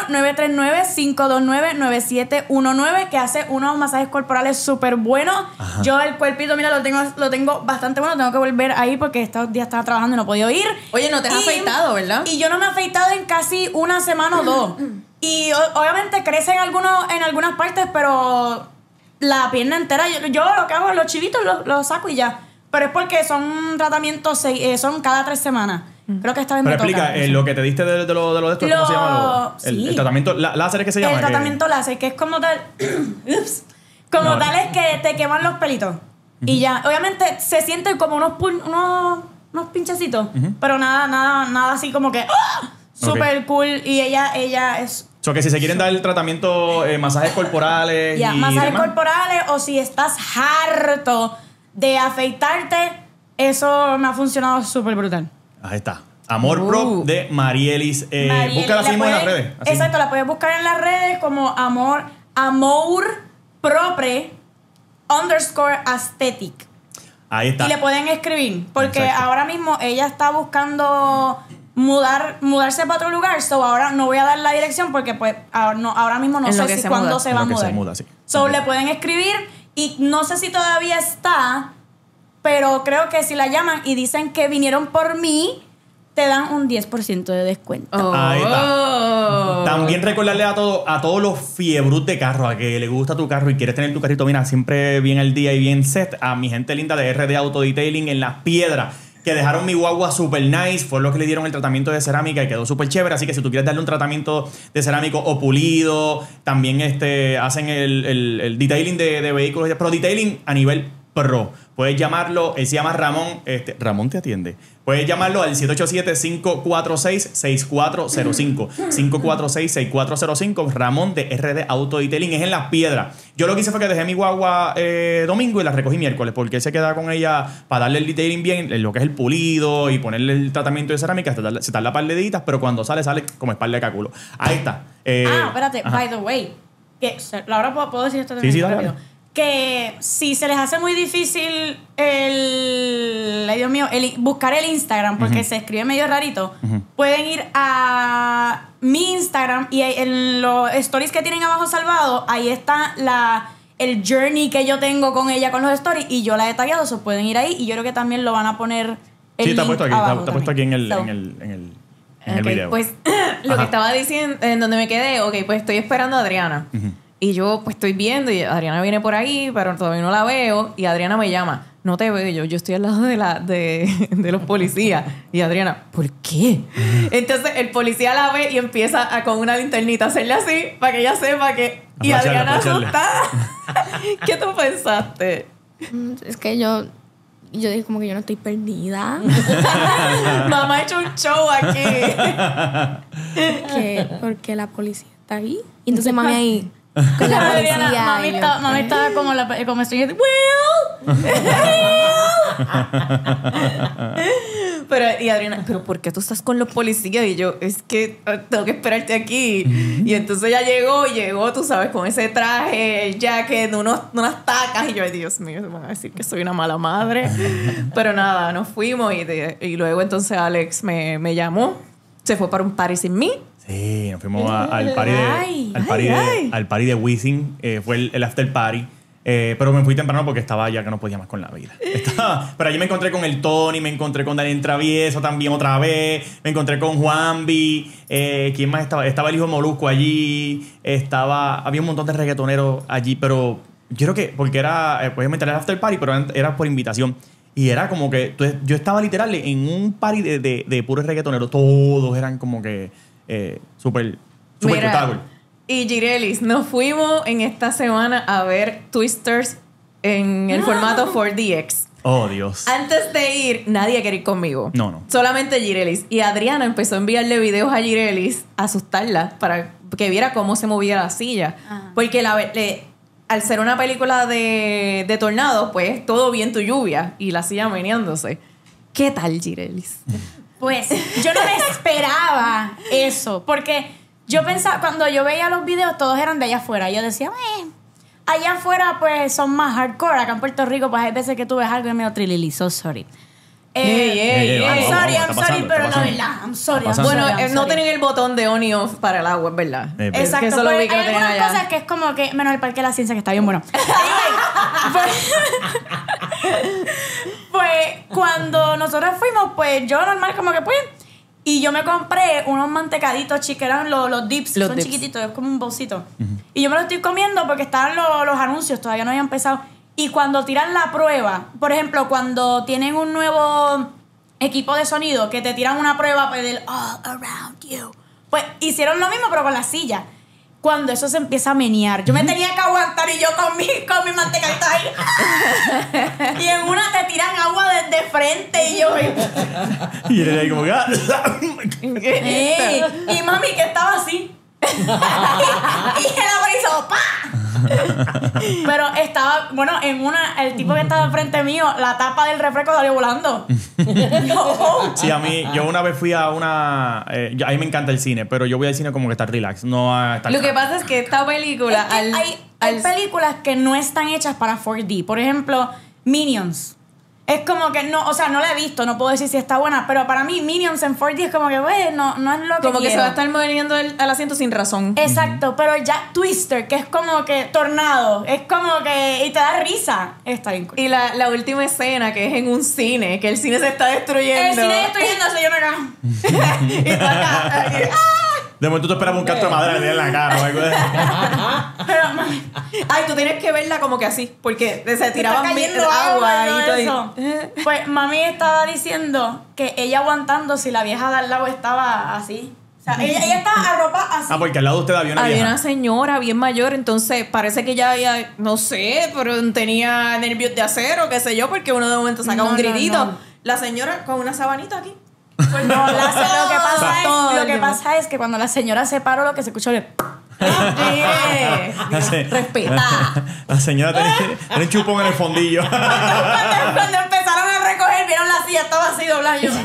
939-529-9719 que hace unos masajes corporales súper buenos. Ajá. Yo el cuerpito, mira, lo tengo bastante bueno. Tengo que volver ahí porque estos días estaba trabajando y no he podido ir. Oye, no te has afeitado, ¿verdad? Y yo no me he afeitado en casi una semana o 2. Y obviamente crece en algunas partes, pero la pierna entera, yo lo que hago es los chivitos los saco y ya. Pero es porque son tratamientos, son cada 3 semanas. Creo que esta vez pero me toca. Pero explica, lo que te diste de esto, ¿cómo se llama? Sí. El tratamiento láser que se llama. El tratamiento láser, que es como tal... tal es que te queman los pelitos. Y ya, obviamente se sienten como unos pinchecitos. Pero nada así como que... ¡Oh! Súper cool. Y ella es... O sea, que si se quieren dar el tratamiento, masajes corporales ya, masajes corporales, o si estás harto de afeitarte, eso me ha funcionado súper brutal. Ahí está. Amor Prop de Marielis. Búscala así en las redes. Así. Exacto, la puedes buscar en las redes como Amor Propre _aesthetic. Ahí está. Y le pueden escribir, porque ahora mismo ella está buscando mudarse para otro lugar, ahora no voy a dar la dirección porque pues ahora mismo no sé si cuándo se va a mudar. Sí. Le pueden escribir y no sé si todavía está, pero creo que si la llaman y dicen que vinieron por mí, te dan un 10% de descuento. Ahí está. También recordarle a todos los fiebrut de carro, a que le gusta tu carro y quieres tener tu carrito, mira, siempre bien al día y bien set, a mi gente linda de RD Auto Detailing en Las Piedras, que dejaron mi guagua super nice, fue lo que le dieron el tratamiento de cerámica y quedó súper chévere. Así que si tú quieres darle un tratamiento de cerámico o pulido, también hacen el detailing de vehículos, pero detailing a nivel pro. Puedes llamarlo, él se llama Ramón. Ramón te atiende. Puedes llamarlo al 787-546-6405. 546-6405. Ramón de RD Auto Detailing. Es en Las Piedras. Yo lo que hice fue que dejé mi guagua domingo y la recogí miércoles, porque él se queda con ella para darle el detailing bien, lo que es el pulido y ponerle el tratamiento de cerámica. Se tarda par de deditas, pero cuando sale Ah, como espalda de caculo. Ahí está. Espérate, ajá. by the way. Que, ahora puedo decir esto también. Sí, dale, rápido. dale. Que si se les hace muy difícil ay Dios mío, buscar el Instagram, porque se escribe medio rarito, pueden ir a mi Instagram y en los stories que tienen abajo salvado, ahí está el journey que yo tengo con ella con los stories y yo la he detallado, eso pueden ir ahí y yo creo que también lo van a poner Sí, está puesto aquí, abajo está puesto aquí en el, So, en el Ok, video. pues lo que estaba diciendo, en donde me quedé, pues estoy esperando a Adriana. Y yo pues estoy viendo y Adriana viene por ahí, pero todavía no la veo. Y Adriana me llama, no te veo yo estoy al lado de los policías. Y Adriana, ¿por qué? Entonces el policía la ve y empieza con una linternita a hacerle así para que ella sepa que... Y Adriana asustada. ¿Qué tú pensaste? Es que yo dije como que yo no estoy perdida. Mamá ha hecho un show aquí. Porque la policía está ahí. Y entonces mami ahí con la policía. Adriana, mami estaba como estoy Will. Y Adriana, ¿pero por qué tú estás con los policías? Y yo, es que tengo que esperarte aquí. Y entonces ella llegó, tú sabes, con ese traje, el jacket, unas tacas. Y yo, ay, Dios mío, me van a decir que soy una mala madre. Pero nada, nos fuimos y luego entonces Alex me llamó. Se fue para un party sin mí. Sí, nos fuimos al party de Wisin. Fue el after party. Pero me fui temprano porque estaba ya que no podía más con la vida. Pero allí me encontré con el Tony, me encontré con Daniel Travieso también otra vez, me encontré con Juanvi, ¿quién más estaba? Estaba el hijo Molusco allí, había un montón de reggaetoneros allí, pero yo creo que, porque era, obviamente era el after party, pero era por invitación. Y era como que, yo estaba literal en un party de puros reggaetoneros, todos eran como que súper cool. Y Girelis, nos fuimos en esta semana a ver Twisters en el formato 4DX. Oh, Dios. Antes de ir, nadie quería ir conmigo. No. Solamente Girelis. Y Adriana empezó a enviarle videos a Girelis, a asustarla, para que viera cómo se movía la silla. Ajá. Porque al ser una película de tornados, pues todo viento y lluvia. Y la silla meneándose. ¿Qué tal, Girelis? Pues yo no me esperaba eso, porque yo pensaba, cuando yo veía los videos, todos eran de allá afuera. Yo decía, allá afuera pues son más hardcore. Acá en Puerto Rico pues hay veces que tú ves algo y medio trilili, so sorry. I'm sorry, pero no, ¿verdad? I'm sorry. Bueno, no tienen el botón de on y off para el agua, ¿verdad? Exacto, que eso lo vi que hay lo tenían algunas allá. cosas que es como que, menos el Parque de la Ciencia, que está bien bueno. Pues cuando nosotros fuimos, pues yo normal como que pues, y yo me compré unos mantecaditos que eran los dips, Los son dips. chiquititos, es como un bolsito. Y yo me los estoy comiendo porque estaban los anuncios, todavía no habían empezado. Y cuando tiran la prueba, por ejemplo, cuando tienen un nuevo equipo de sonido que te tiran una prueba pues, del all around you, pues hicieron lo mismo pero con la silla. Cuando eso se empieza a menear, yo me tenía que aguantar y yo con mi mantecadita ahí. Y en una te tiran agua desde frente y yo... Y él ahí como que... y mami que estaba así. y el agua hizo ¡pa! Pero estaba, bueno, el tipo que estaba enfrente mío, la tapa del refresco salió volando. Sí, yo una vez fui a una... a mí me encanta el cine, pero yo voy al cine como que estar relax, no a estar... Lo que pasa es que esta película... Es que hay películas que no están hechas para 4D. Por ejemplo, Minions. Es como que no, o sea, no la he visto, no puedo decir si está buena, pero para mí Minions en 4D es como que, güey, no es lo que Como que se quiero. va a estar moviendo al asiento sin razón. Exacto, pero ya Twister, que es como que tornado, es como que y te da risa, está bien cool. Y la última escena, que es en un cine, que el cine se está destruyendo. El cine destruyéndose, yo me cago. Y tú acá, De momento tú esperabas un canto de madera que le diera en la cara o algo de... Pero, mami, ay, tú tienes que verla como que así, porque se está tiraban cayendo agua agua y todo. eso. Pues mami estaba diciendo que ella aguantando si la vieja de al lado estaba así. O sea, ella estaba arropada así. Ah, porque al lado de usted había una Había vieja. una señora bien mayor, entonces parece que ella, no sé, pero tenía nervios de acero, qué sé yo, porque uno de momento saca No, un no, gritito. no. La señora con una sabanita aquí. Pues no, Todo lo el que tiempo. pasa es que cuando la señora se paró, lo que se escuchó es... Respeta. La señora tenía un chupón en el fondillo. Cuando empezaron a recoger, vieron la silla, estaba así doblada. Yo,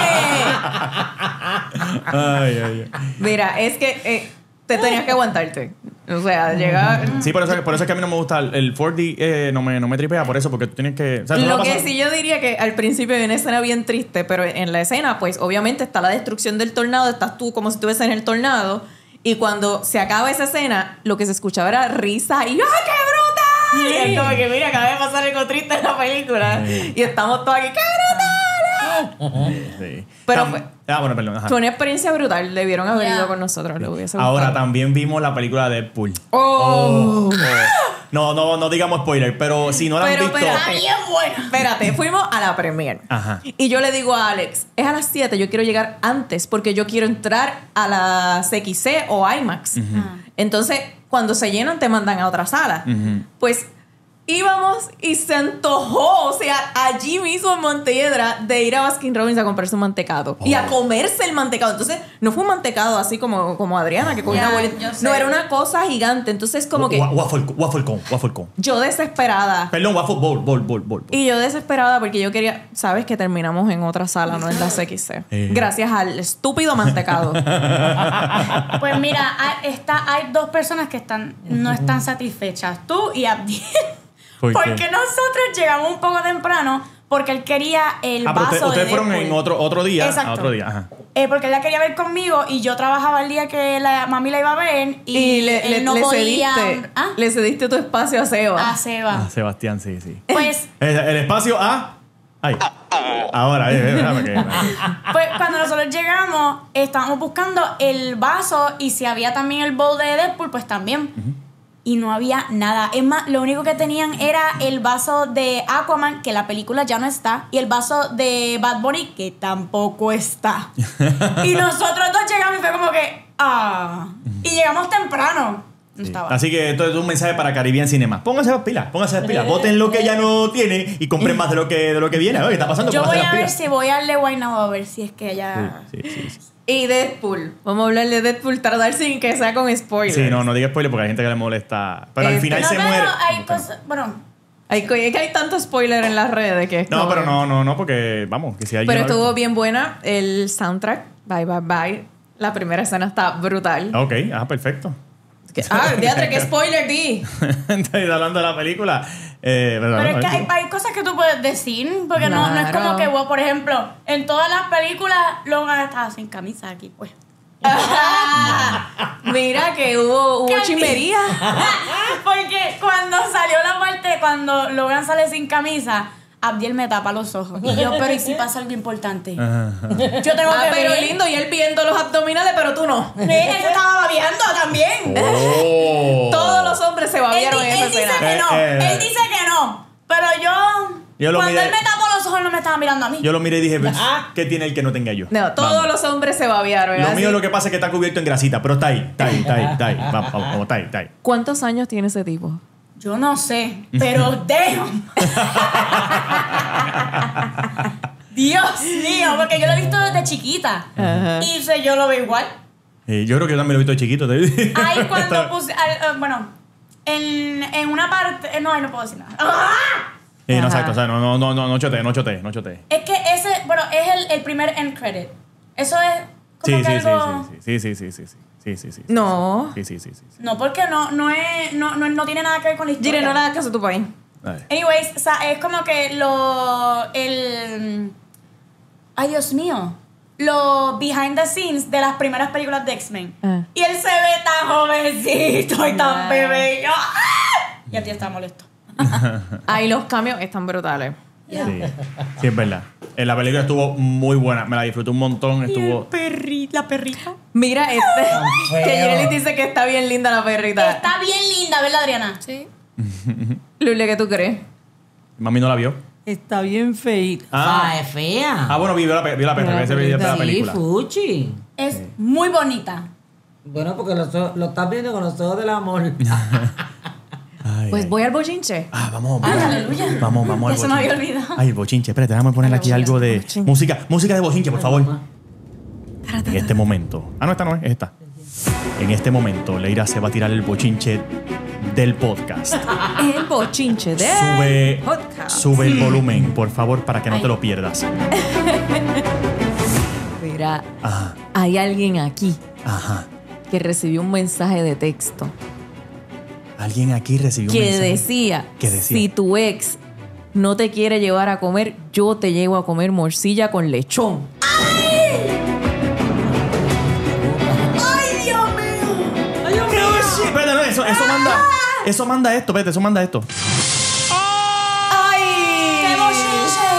Ay, ay, ay. Mira, es que te tenías que aguantarte. O sea, llega. Sí, por eso es que a mí no me gusta el 4D, no me tripea por eso, porque tú tienes que... O sea, tú Lo la que pasas- sí yo diría que al principio hay una escena bien triste, pero en la escena, pues obviamente está la destrucción del tornado, estás tú como si estuvieses en el tornado, y cuando se acaba esa escena, lo que se escuchaba era risa y ¡ay, qué brutal! Y es como que mira, acaba de pasar algo triste en la película, y estamos todos aquí, ¡qué brutal! Sí. Pero bueno, perdón. Ajá. fue una experiencia brutal, debieron haber Ya. ido con nosotros, lo hubiese Ahora gustado. también vimos la película de Deadpool. ¡Oh! No digamos spoiler, pero si no la han Pero visto... espérate. está bien buena. Espérate, fuimos a la premiere. Ajá. Y yo le digo a Alex, es a las 7, yo quiero llegar antes porque yo quiero entrar a la CXC o IMAX. Entonces, cuando se llenan te mandan a otra sala. Pues íbamos y se antojó, o sea, allí mismo en Montelledra, de ir a Baskin Robbins a comprarse un mantecado y a comerse el mantecado. Entonces, no fue un mantecado así como Adriana, que cogió Ya, una bolita. yo sé. No, era una cosa gigante. Entonces, como que Waffle cone. yo desesperada. Perdón, waffle bowl. Y yo desesperada porque yo quería, sabes que terminamos en otra sala, no en la CXC. Gracias al estúpido mantecado. Pues mira, hay dos personas que no están satisfechas. Tú y Abdiel. ¿Por qué? Porque nosotros llegamos un poco temprano porque él quería el Ah, pero vaso ustedes de fueron Deadpool. en otro día. Exacto. A otro día, ajá. Porque él la quería ver conmigo y yo trabajaba el día que la mami la iba a ver y, él no podía... cediste, ¿Ah? le cediste tu espacio a Seba. A Seba. Ah, Sebastián, sí. Pues, El espacio A. Ahí. Ahora, porque... pues cuando nosotros llegamos, estábamos buscando el vaso y si había también el bowl de Deadpool, pues también. Y no había nada. Es más, lo único que tenían era el vaso de Aquaman, que la película ya no está, y el vaso de Bad Bunny, que tampoco está. Y nosotros dos llegamos y fue como que, y llegamos temprano. No estaba. Así que esto es un mensaje para Caribbean Cinema. Pónganse las pilas. Voten lo que ya no tiene y compren más de lo que viene. ¿Qué está pasando? Yo Pónganse voy las a ver pilas. si voy al de Guaynabo a ver si es que ella... Sí. Y Deadpool. Vamos a hablar de Deadpool tardar sin que sea con spoilers. Sí, no diga spoiler porque hay gente que le molesta. Pero al final No, se pero muere. hay cosas... Bueno, Es que hay tanto spoiler en las redes que es No, como- pero no, porque vamos, que si alguien. Pero no- estuvo bien buena el soundtrack. Bye. La primera escena está brutal. Ok, perfecto. Diatre, ¿qué spoiler di? Estoy hablando de la película. pero es que hay cosas que tú puedes decir, porque no es como que, wow, por ejemplo, en todas las películas Logan estaba sin camisa aquí, pues. Mira que hubo ¿Qué? chimería. Porque cuando salió la parte, cuando Logan sale sin camisa, Abdiel me tapa los ojos. Y yo, pero ¿y si pasa algo importante? Yo tengo que Pero ver. lindo, y él viendo los abdominales, pero tú no. Sí, él se estaba babeando también. Oh. Todos los hombres se Él, babiaron en esa él dice escena. que no, él dice que no. Pero Yo lo cuando miré- él me tapó los ojos, no me estaba mirando a mí. Yo lo miré y dije, ¿qué tiene el que no tenga yo? No, todos Vamos. los hombres se babiaron. Lo así. mío lo que pasa es que está cubierto en grasita, pero está ahí. Vamos, está ahí. ¿Cuántos años tiene ese tipo? Yo no sé, pero damn. Dios mío, porque yo lo he visto desde chiquita. Ajá. Y yo lo veo igual. Yo creo que yo también lo he visto de chiquito. Ahí cuando puse, bueno, en una parte, no puedo decir nada. ¡Ah! No, Ajá. exacto, o sea, no chote. Es que ese, bueno, es el primer end credit. Eso es como Sí. que algo... Sí. No. Sí. No, porque no tiene nada que ver con la historia. Gire, no le hagas caso a tu país. Anyways, o sea, es como que ay, Dios mío. Los behind the scenes de las primeras películas de X-Men. Y él se ve tan jovencito y tan bebé. Y yo, ¡ah! Y a ti está molesto. Ahí los cambios están brutales. Sí, sí, es verdad. La película estuvo muy buena. Me la disfruté un montón. Estuvo... La perrita. Mira que Yerelis dice que está bien linda la perrita. Está bien linda, ¿verdad, Adriana? Sí. Lule, ¿qué tú crees? Mami no la vio. Está bien feita. Ah. Es fea. Bueno, vio la perra. Ese video de la Sí, película. fuchi. Es muy bonita. Bueno, porque lo estás viendo con los ojos del amor. Ay, Pues ay. voy al bochinche. Vamos. Ay, aleluya. Vamos Ya al se me había bochinche. olvidado. Ay, el bochinche. Espérate, déjame poner aquí algo de música de bochinche, por favor. En este momento. No, esta no es, esta. En este momento, Leira se va a tirar el bochinche del podcast. El bochinche de Sube el volumen, por favor, para que no te lo pierdas. Mira, Ajá, hay alguien aquí ajá. que recibió un mensaje de texto Alguien aquí recibió un que mensaje. decía, ¿Qué decía? si tu ex no te quiere llevar a comer, yo te llevo a comer morcilla con lechón. ¡Ay, Dios mío! Espérate, no, eso manda esto, espérate, eso manda esto. ¡Ay! ¡Qué bochinche!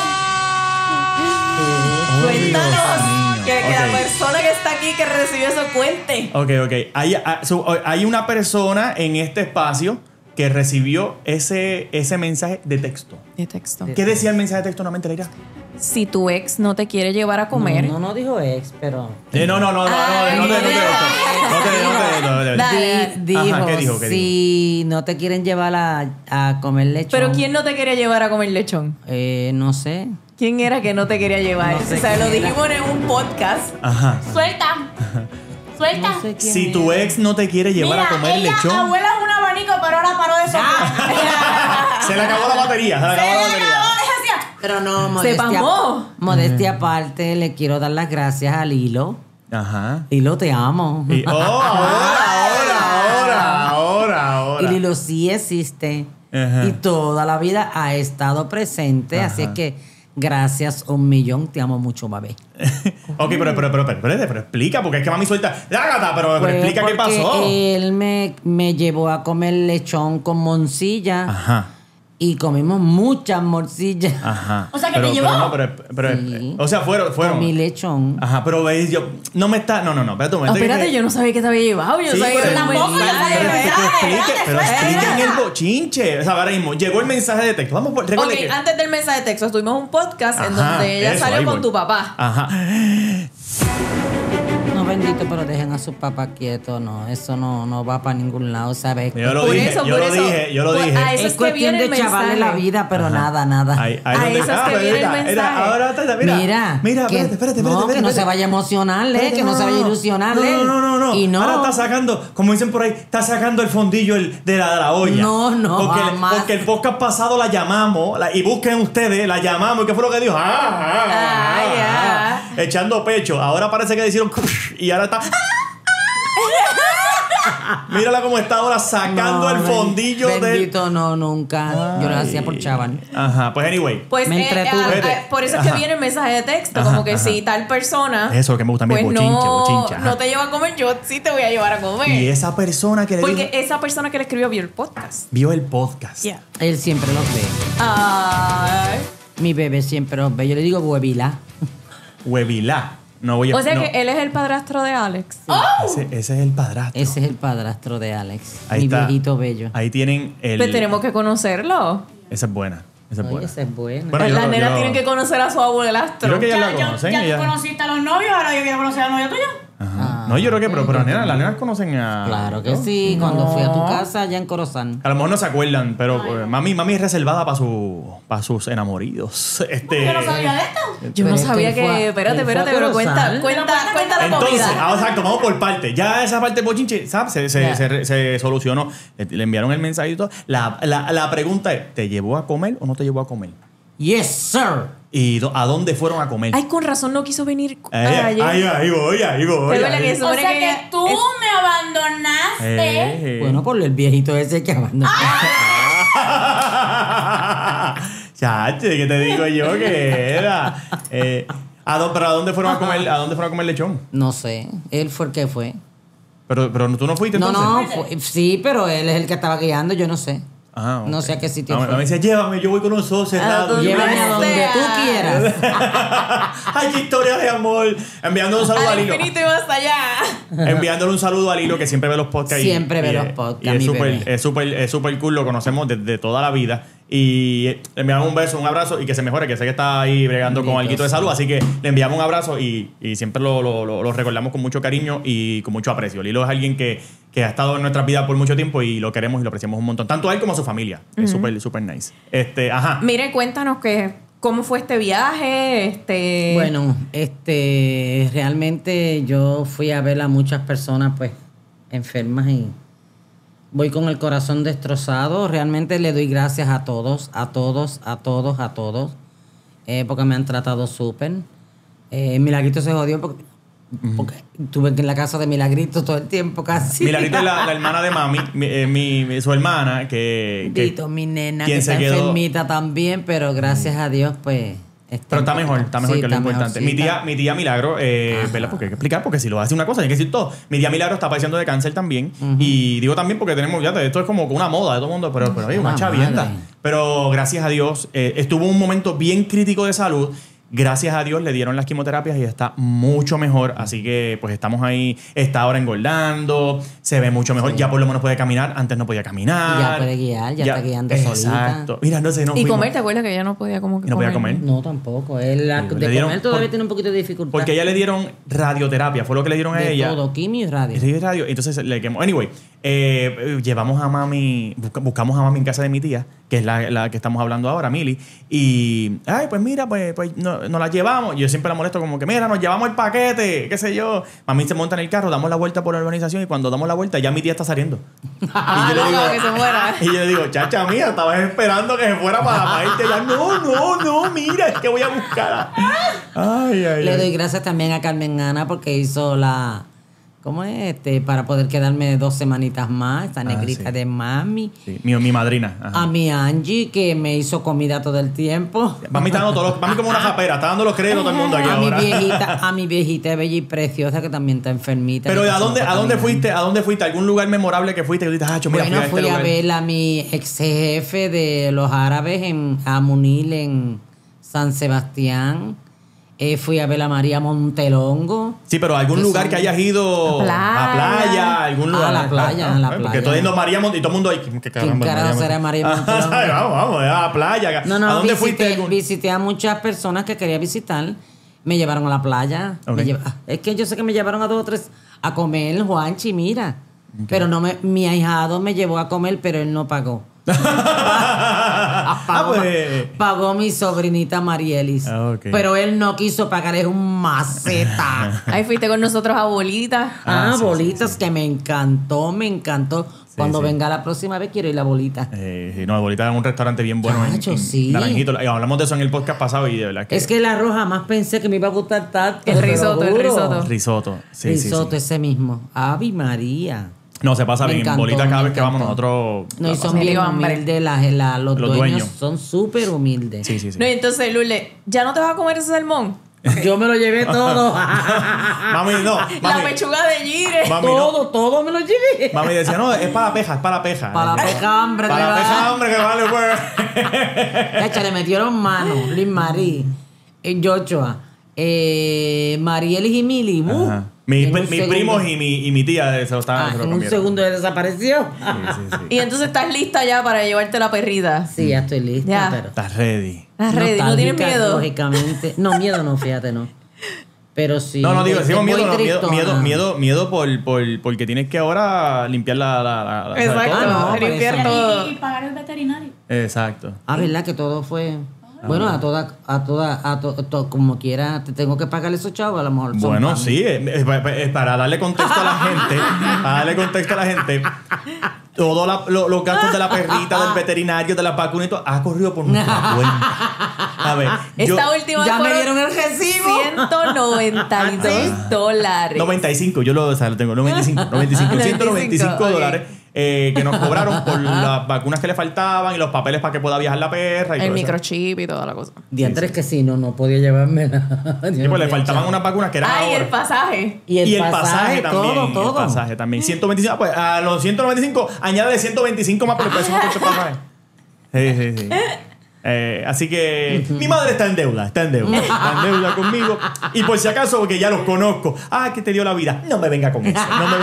Cuéntanos. Que Ok. la persona que está aquí que recibió eso cuente. Ok. Hay una persona en este espacio que recibió ese mensaje de texto. De texto. ¿Qué decía el mensaje de texto nuevamente, Leira? Si tu ex no te quiere llevar a comer, No dijo ex, pero... No Dale. Dijo, Ajá, ¿qué dijo? si no te quieren llevar a comer lechón. pero ¿quién no te quería llevar a comer lechón? No sé. ¿Quién era que no te quería llevar? No sé o sea, quién lo era. dijimos en un podcast. Ajá. Suelta. Suelta. No sé quién Si tu era. ex no te quiere llevar Mira, a comer ella, lechón, abuela es un abanico, pero ahora paró de soplar. se le acabó la batería. Pero no, Se modestia, pamó. modestia aparte, le quiero dar las gracias a Lilo. Ajá. Lilo, te amo. Y, ahora. Y Lilo sí existe. Ajá. Y toda la vida ha estado presente. Así es que gracias 1,000,000. Te amo mucho, bebé. Ok, pero explica, porque es que mami suelta. ¡Lágata! Pero Pues explica qué porque pasó. Él me llevó a comer lechón con morcilla. Ajá. Y comimos muchas morcillas. Ajá. O sea, que te llevó. Sí. O sea, fueron. Comí lechón. Ajá, pero veis, yo. No me está. No, espérate un momento. Espérate, yo no sabía que te había llevado. Yo Sí, sabía que pero era un tampoco mensaje. la sabía. Pero expliquen el bochinche. O sea, ahora mismo llegó el mensaje de texto. Vamos por. Ok, recuerde que- antes del mensaje de texto, tuvimos un podcast en Ajá, donde ella eso, salió ahí con voy. tu papá. Ajá. No, bendito, pero dejen a sus papás quietos. No, eso no va para ningún lado, ¿sabes? Yo lo Por dije, eso, yo por lo eso. dije, yo lo Pues dije. a eso Es que cuestión viene de el chavarle mensaje. la vida, pero nada. Ahí A donde eso es que viene el mensaje. Ahora está, mira, que, espérate. no, que no se vaya a emocionarle, que no se vaya a ilusionarle. No. Y no. Ahora está sacando, como dicen por ahí, está sacando el fondillo de la olla. No, jamás. Porque el podcast pasado la llamamos, y busquen ustedes, la llamamos, ¿qué fue lo que dijo? Echando pecho. Ahora parece que le hicieron y ahora está. Mírala cómo está ahora sacando el fondillo del. Bendito, no, nunca. Yo lo hacía por chaval. Ajá, pues anyway. Pues Me entretuve. por eso es que Ajá. viene el mensaje de texto, Ajá, como que ajá. si tal persona Eso es lo que me gusta a mí, pues bochinche, ajá. no te lleva a comer, yo sí te voy a llevar a comer. Y esa persona que le Porque dijo, esa persona que le escribió vio el podcast. vio el podcast. Yeah. Él siempre los ve. Ay. Mi bebé siempre los ve. Yo le digo huevila. Huevilá. No voy a. O sea no. que él es el padrastro de Alex. Ese es el padrastro. Ese es el padrastro de Alex. Ahí mi está. viejito bello. Ahí tienen el. Pues tenemos que conocerlo. Esa es buena. Esa es Oye, buena. esa es buena. Bueno, Las nenas yo- tienen que conocer a su abuelastro. Creo que ya la conocen. Ya ella- tú conociste a los novios, ahora yo quiero conocer al novio tuyo. Ajá. No, yo creo que, pero las nenas conocen a. Claro que sí. Cuando fui a tu casa allá en Corozán. A lo mejor no se acuerdan, pero mami es reservada para sus enamoridos. Yo no sabía de esto. Yo no Pero es sabía él fue a- que. Espérate, él fue a pero cuenta Corozal. la Entonces, comida. exacto, vamos por parte. Ya esa parte bochinche, ¿sabes? Se solucionó. Le enviaron el mensajito. La pregunta es: ¿te llevó a comer o no te llevó a comer? Yes, sir. ¿Y a dónde fueron a comer? Ay, con razón no quiso venir Ahí voy. Pero la que O supone sea que que tú me abandonaste. Bueno, por el viejito ese que abandonó. Chacho, ¿qué te digo yo que era? ¿Pero a dónde fueron a comer? ¿A dónde fueron a comer lechón? No sé. Él fue el que fue. Pero tú no fuiste No, entonces. sí, pero él es el que estaba guiando, yo no sé. Ah, No ok. sé a qué sitio Me fue. dice, llévame, yo voy con los ojos cerrados. Llévame a donde tú quieras. Ay, qué historia de amor. Enviándole un saludo a Al Lilo. infinito y más allá. Enviándole un saludo a Lilo, que siempre ve los podcasts. Siempre ve y los es- podcasts, Y mi bebé. es súper cool, lo conocemos desde toda la vida. Y le enviamos un beso, un abrazo y que se mejore, que sé que está ahí bregando con Bendito alguito de sea. salud. Así que le enviamos un abrazo y siempre lo recordamos con mucho cariño y con mucho aprecio. Lilo es alguien que ha estado en nuestras vidas por mucho tiempo y lo queremos y lo apreciamos un montón. Tanto a él como a su familia. Es súper, súper nice. Ajá. Mire, cuéntanos cómo fue este viaje. Bueno, realmente yo fui a ver a muchas personas pues enfermas y voy con el corazón destrozado. Realmente le doy gracias a todos, porque me han tratado súper. Milagrito se jodió porque estuve en la casa de Milagrito todo el tiempo casi. Milagrito es la hermana de mami, su hermana, que Dito, mi nena, que quien se está quedó- enfermita también, pero gracias a Dios pues... Pero está mejor sí, que lo está importante. mejorcita. Mi tía Milagro, ¿verdad? Porque hay que explicar, porque si lo hace una cosa, hay que decir todo. Mi tía Milagro está padeciendo de cáncer también. Y digo también porque tenemos, ya esto es como una moda de todo el mundo, pero hay una Una chavienda. madre. Pero gracias a Dios, estuvo un momento bien crítico de salud. Gracias a Dios le dieron las quimioterapias y está mucho mejor. Así que pues estamos ahí. Está ahora engordando. Se ve mucho mejor. Sí. Ya por lo menos puede caminar. Antes no podía caminar. Ya puede guiar, ya está guiando solita. Exacto. Mira, no sé, no Y fuimos. comer, ¿te acuerdas que ella no podía como que Y no podía comer. No, tampoco. Él Le de dieron- comer todavía por- tiene un poquito de dificultad. Porque a ella le dieron radioterapia. Fue lo que le dieron a de ella. todo, quimio y radio. Sí, radio. Entonces le quemó. Anyway, llevamos a mami, buscamos a mami en casa de mi tía, que es la que estamos hablando ahora, Mili. Y, ay, pues mira, pues nos la llevamos. Yo siempre la molesto como que, mira, nos llevamos el paquete, qué sé yo. Mami se monta en el carro, damos la vuelta por la urbanización y cuando damos la vuelta ya mi tía está saliendo. Y yo le digo, que se muera. y yo le digo, chacha mía, estabas esperando que se fuera para irte ya. No, mira, es que voy a buscar. Ay. Le doy gracias también a Carmen Ana porque hizo ¿cómo es? Para poder quedarme 2 semanitas más, esta negrita sí. de mami. Sí, mi madrina. Ajá. A mi Angie, que me hizo comida todo el tiempo. Mami está dando mami como una japera, está dando los créditos a todo el mundo aquí ahora. A mi viejita bella y preciosa, que también está enfermita. Pero que ¿a está dónde caminando. fuiste? ¿A dónde fuiste? ¿Algún lugar memorable que fuiste? Que tú dices, mira, Bueno, fui fui a a este lugar. ver a mi ex jefe de los árabes a Munil en San Sebastián. Fui a ver a María Montelongo. Sí, pero algún Que lugar son- que hayas ido La a playa, algún lugar. la playa, a la Porque playa. estoy yendo María Montelongo y todo el mundo ahí. ¿Qué carajo será María Montelongo? Vamos, a la playa. No, ¿A dónde fuiste? visité a muchas personas que quería visitar. Me llevaron a la playa. Ok. Es que yo sé que me llevaron a 2 o 3 a comer, Juanchi, mira. Pero mi ahijado me llevó a comer, pero él no pagó. Pagó mi sobrinita Marielis. Ah, ok. Pero él no quiso pagar, es un maceta. Ahí fuiste con nosotros a Bolita. Sí, bolitas, que me encantó. Cuando sí. venga la próxima vez quiero ir a bolita. Sí, no, Bolita es un restaurante bien bueno Chacho, en sí. Naranjito. Hablamos de eso en el podcast pasado y de verdad que... Es que el arroz jamás pensé que me iba a gustar tanto. El te lo risotto, el juro. risotto. Risotto. Sí, Risotto, sí. ese mismo. Ave María. No, se pasa Me bien. encantó, Bolita cada me vez que vamos encantó. nosotros... No, y la son pasamos. Me bien dio hambre. humildes, los Los dueños dueños. son súper humildes. Sí. No, y entonces, Lule, ¿ya no te vas a comer ese salmón? Yo me lo llevé todo. Mami, no. La Mami, pechuga de gire. mami, no. todo me lo llevé. Mami decía, no, es para la peja, es para la peja. Para la peja, hombre, Para la que peja, va. hombre, que vale, pues. Cacha, le metieron mano. Liz Marie, Joshua, Marielis y Mili. Ajá. Mis en un primos segundo. y mi tía se lo estaban. se lo En un comieron. segundo él desapareció. Sí. Y entonces estás lista ya para llevarte la perrita. Sí, ya estoy lista, Ya. pero... Estás ready. Estás ready, ¿no tienes Nostálgica, miedo? Lógicamente. No, miedo no, fíjate, no. Pero sí. No, digo, decimos voy miedo, no, tristona. miedo porque tienes que ahora limpiar la Exacto, ¿sabes? no, por limpiar eso. todo. Y pagar el veterinario. Exacto. Ah, ¿verdad? Que todo fue... Bueno, como quiera, te tengo que pagar esos chavos, a lo mejor. son Bueno, para mí. sí, para darle contexto a la gente, todos los gastos de la perrita, del veterinario, de la vacuna y todo, ha corrido por nuestra cuenta. A ver, Esta última ya me fueron dieron el recibo. $192. 95, yo lo tengo, 95, 195 95. $. que nos cobraron por las vacunas que le faltaban y los papeles para que pueda viajar la perra y El todo eso. microchip y toda la cosa. Diantres que sí, no podía llevármela. Sí, pues le faltaban unas vacunas que eran Ay, ahora. el pasaje. Y el pasaje, también. todo. El pasaje también. 125. Pues a los 195, añade 125 más por el precio del pasaje. Sí. Así que mi madre está en deuda conmigo. Y por si acaso, porque ya los conozco. Ah, que te dio la vida. No me venga con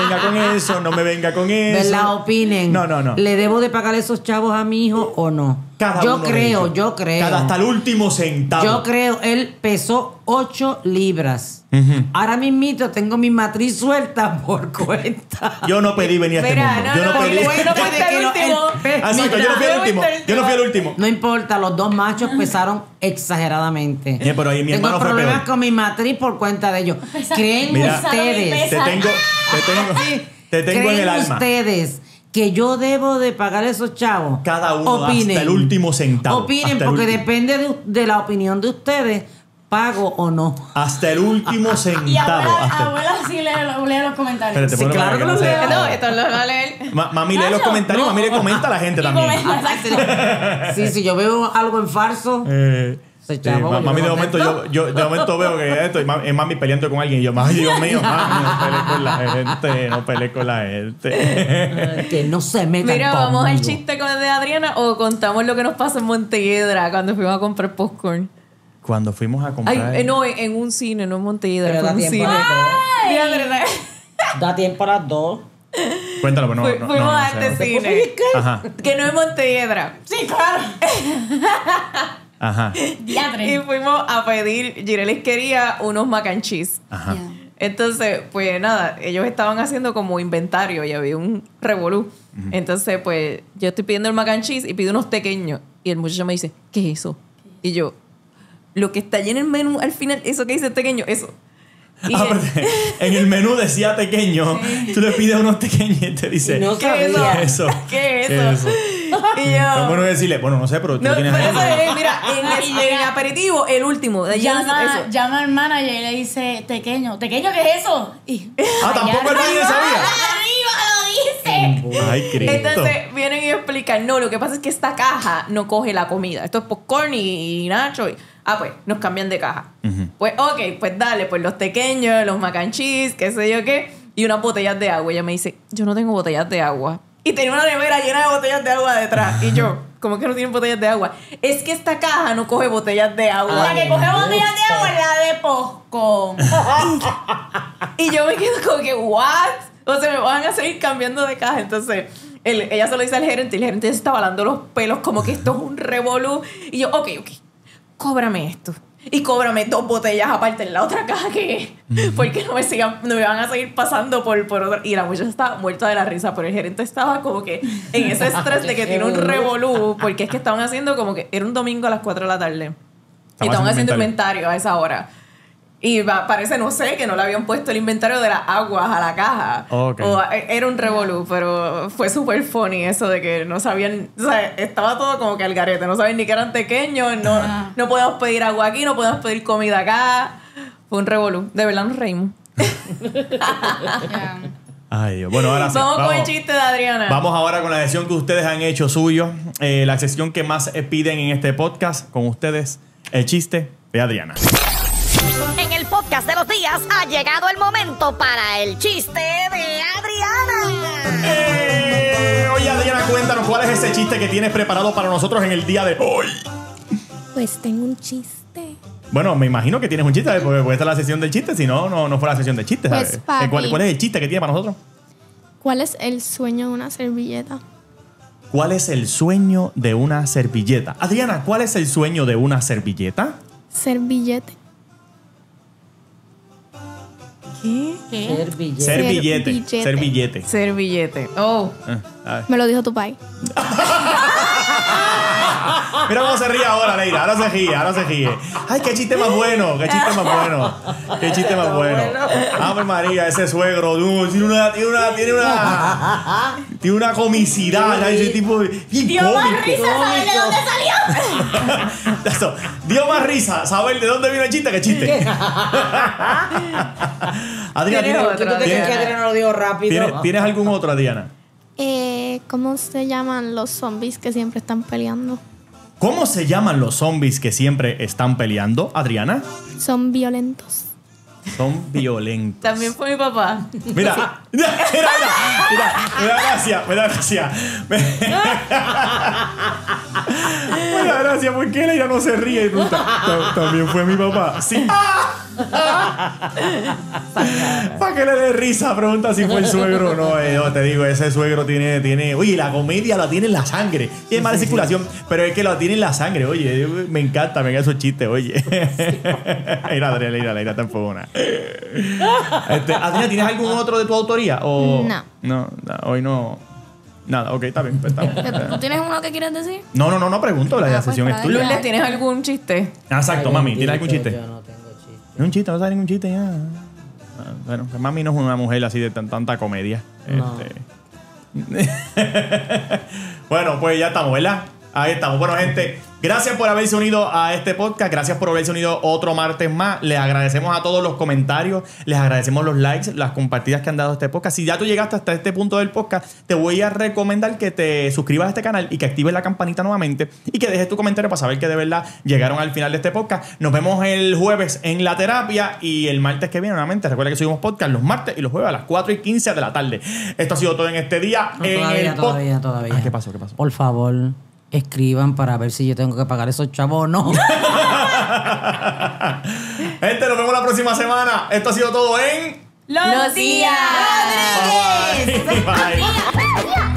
eso. ¿Verdad? Opinen. No. ¿Le debo de pagar esos chavos a mi hijo o no? Yo creo. Hasta el último centavo. Yo creo, él pesó 8 libras. Ahora mismito tengo mi matriz suelta por cuenta. Yo no pedí venir a este Mira, mundo. no, Yo no no, pedí. porque no fuiste el último. Exacto, yo no fui el último. No importa, los dos machos pesaron exageradamente. Pero ahí mi Tengo hermano fue problemas peor. con mi matriz por cuenta de ellos. ¿Creen Mira, ustedes? Te tengo en ¿Creen el alma. ustedes que yo debo de pagar esos chavos? Cada uno hasta el último centavo. Opinen, Hasta el porque último. depende de la opinión de ustedes, pago o no. Hasta el último centavo. Y hasta el- abuela sí lee los comentarios. Espérate, Sí, ponlo claro para que lo no se- leo. No, esto lo va a leer. Mami lee los Nacho, comentarios, mami le comenta a la gente Y también. comenta, exacto. Sí, si yo veo algo en falso, Sí, chavo, yo mami de lo momento contesto. yo de momento veo que esto es mami peleando con alguien y yo, ay Dios mío, mami, no pelees con la gente. que no se metan Mira, vamos al conmigo. chiste con el de Adriana o contamos lo que nos pasó en Montelledra cuando fuimos a comprar popcorn. Cuando fuimos a comprar. Ay, no, en un cine, no en Montelledra, Pero fue da en un tiempo cine. a las dos. Mira, Adriana, Da tiempo a las 2. Cuéntalo, pero no. fuimos a sé. este cine. Ajá. Que no es Montelledra. Sí, claro. Ajá. Y Diatre. fuimos a pedir, Gireles quería unos mac and cheese. Ajá. Entonces, pues nada, ellos estaban haciendo como inventario y había un revolú. Entonces, pues yo estoy pidiendo el mac and cheese y pido unos pequeños. Y el muchacho me dice, ¿qué es eso? Y yo, lo que está allí en el menú al final, eso que dice pequeño, eso. Y Porque en el menú decía pequeño, tú le pides unos pequeños y te dice, Y no ¿qué es sabía. eso? eso? ¿Qué es ¿Qué es eso? eso? Y Es yo, bueno decirle, bueno, no sé, pero tú no, tienes pero eso ahí. es, mira, en aperitivo, el último. De allí eso. Llama al manager y le dice, Tequeño, ¿qué es eso? Y, Tampoco el manager sabía. ¡Arriba lo dice! Ay, Cristo. Entonces vienen y explican, no, lo que pasa es que esta caja no coge la comida. Esto es popcorn y nacho. Pues nos cambian de caja. Pues ok, pues dale, pues los pequeños, los mac and cheese, qué sé yo qué, y unas botellas de agua. Ella me dice, yo no tengo botellas de agua. Y tenía una nevera llena de botellas de agua detrás. Y yo, ¿cómo que no tienen botellas de agua? Es que esta caja no coge botellas de agua. La que coge botellas de agua es la de Poscon. Y yo me quedo como que, ¿what? O sea, me van a seguir cambiando de caja. Entonces, ella se lo dice al gerente y el gerente se está balando los pelos como que esto es un revolú. Y yo, ok, cóbrame esto. Y cóbrame 2 botellas aparte en la otra caja que porque no me van a seguir pasando por otra. Y la muchacha estaba muerta de la risa, pero el gerente estaba como que en ese estrés de que tiene un revolú, porque es que estaban haciendo como que era un domingo a las 4 de la tarde. Y estaban haciendo inventario a esa hora. Y parece, no sé, que no le habían puesto el inventario de las aguas a la caja. Ok. O era un revolú, pero fue súper funny eso de que no sabían, o sea, estaba todo como que al garete, no sabían ni que eran pequeños, no podemos pedir agua aquí, no podemos pedir comida acá. Fue un revolú, de verdad nos reímos. Ay, Dios. Bueno, ahora sí. Vamos con el chiste de Adriana. Vamos ahora con la sección que ustedes han hecho suyo. La sección que más piden en este podcast. Con ustedes, el chiste de Adriana. En el podcast de los días ha llegado el momento para el chiste de Adriana. Oye, Adriana, cuéntanos cuál es ese chiste que tienes preparado para nosotros en el día de hoy. Pues tengo un chiste. Bueno, me imagino que tienes un chiste, porque esta es la sesión del chiste. Si no, no fue la sesión del chiste, Pues, ¿sabes? papi. ¿Cuál es el chiste que tiene para nosotros? ¿Cuál es el sueño de una servilleta? ¿Cuál es el sueño de una servilleta? Adriana, ¿cuál es el sueño de una servilleta? Servillete. ¿Qué? Servilleta. Servillete. Servillete. Servillete. Oh. A ver. Me lo dijo tu pai. Mira cómo se ríe ahora, Leira. Ahora se ríe. Ay, qué chiste más bueno. Qué chiste más bueno. Qué chiste más bueno. Ave María, ese suegro. Tiene una comicidad. ¿Sabes? Ese tipo bien Dio más cómico. risa, ¿sabes de dónde salió? Eso. Dio más risa saber de dónde vino el chiste que chiste. Adriana, ¿Tienes otro? ¿Tú te crees que Adriana lo dijo rápido? ¿tienes algún otro, Adriana? ¿Cómo se llaman los zombies que siempre están peleando? ¿Cómo se llaman los zombies que siempre están peleando, Adriana? Son violentos. Son violentos. También fue mi papá. Mira, mira, me da gracia. Me da gracia porque ella no se ríe y pregunta, ¿también fue mi papá? Sí. Para que le dé risa, pregunta si fue el suegro. No, te digo, ese suegro tiene. Oye, la comedia la tiene en la sangre. Tiene mala circulación, pero es que la tiene en la sangre. Oye, me encanta esos chistes, oye. Mira, Adriana, está en fogona. Adriana, ¿tienes algún otro de tu autoría? ¿O? No, hoy no. Nada, ok, está bien. ¿Tú tienes uno que quieres decir? No pregunto, la sesión es tuya. Lourdes, ¿tienes algún chiste? Exacto, mami, ¿tienes algún chiste? Yo no tengo chiste. Un chiste, no sabes ningún chiste ya. Bueno, que mami no es una mujer así de tanta comedia. No. Bueno, pues ya estamos, ¿verdad? Ahí estamos. Bueno, gente, gracias por haberse unido a este podcast. Gracias por haberse unido otro martes más. Les agradecemos a todos los comentarios. Les agradecemos los likes, las compartidas que han dado a este podcast. Si ya tú llegaste hasta este punto del podcast, te voy a recomendar que te suscribas a este canal y que actives la campanita nuevamente y que dejes tu comentario para saber que de verdad llegaron al final de este podcast. Nos vemos el jueves en la terapia y el martes que viene nuevamente. Recuerda que subimos podcast los martes y los jueves a las 4:15 de la tarde. Esto ha sido todo en este día. Todavía. ¿Qué pasó? Por favor, escriban para ver si yo tengo que pagar esos chavos o no. Gente, nos vemos la próxima semana. Esto ha sido todo en Los días. Bye. Bye.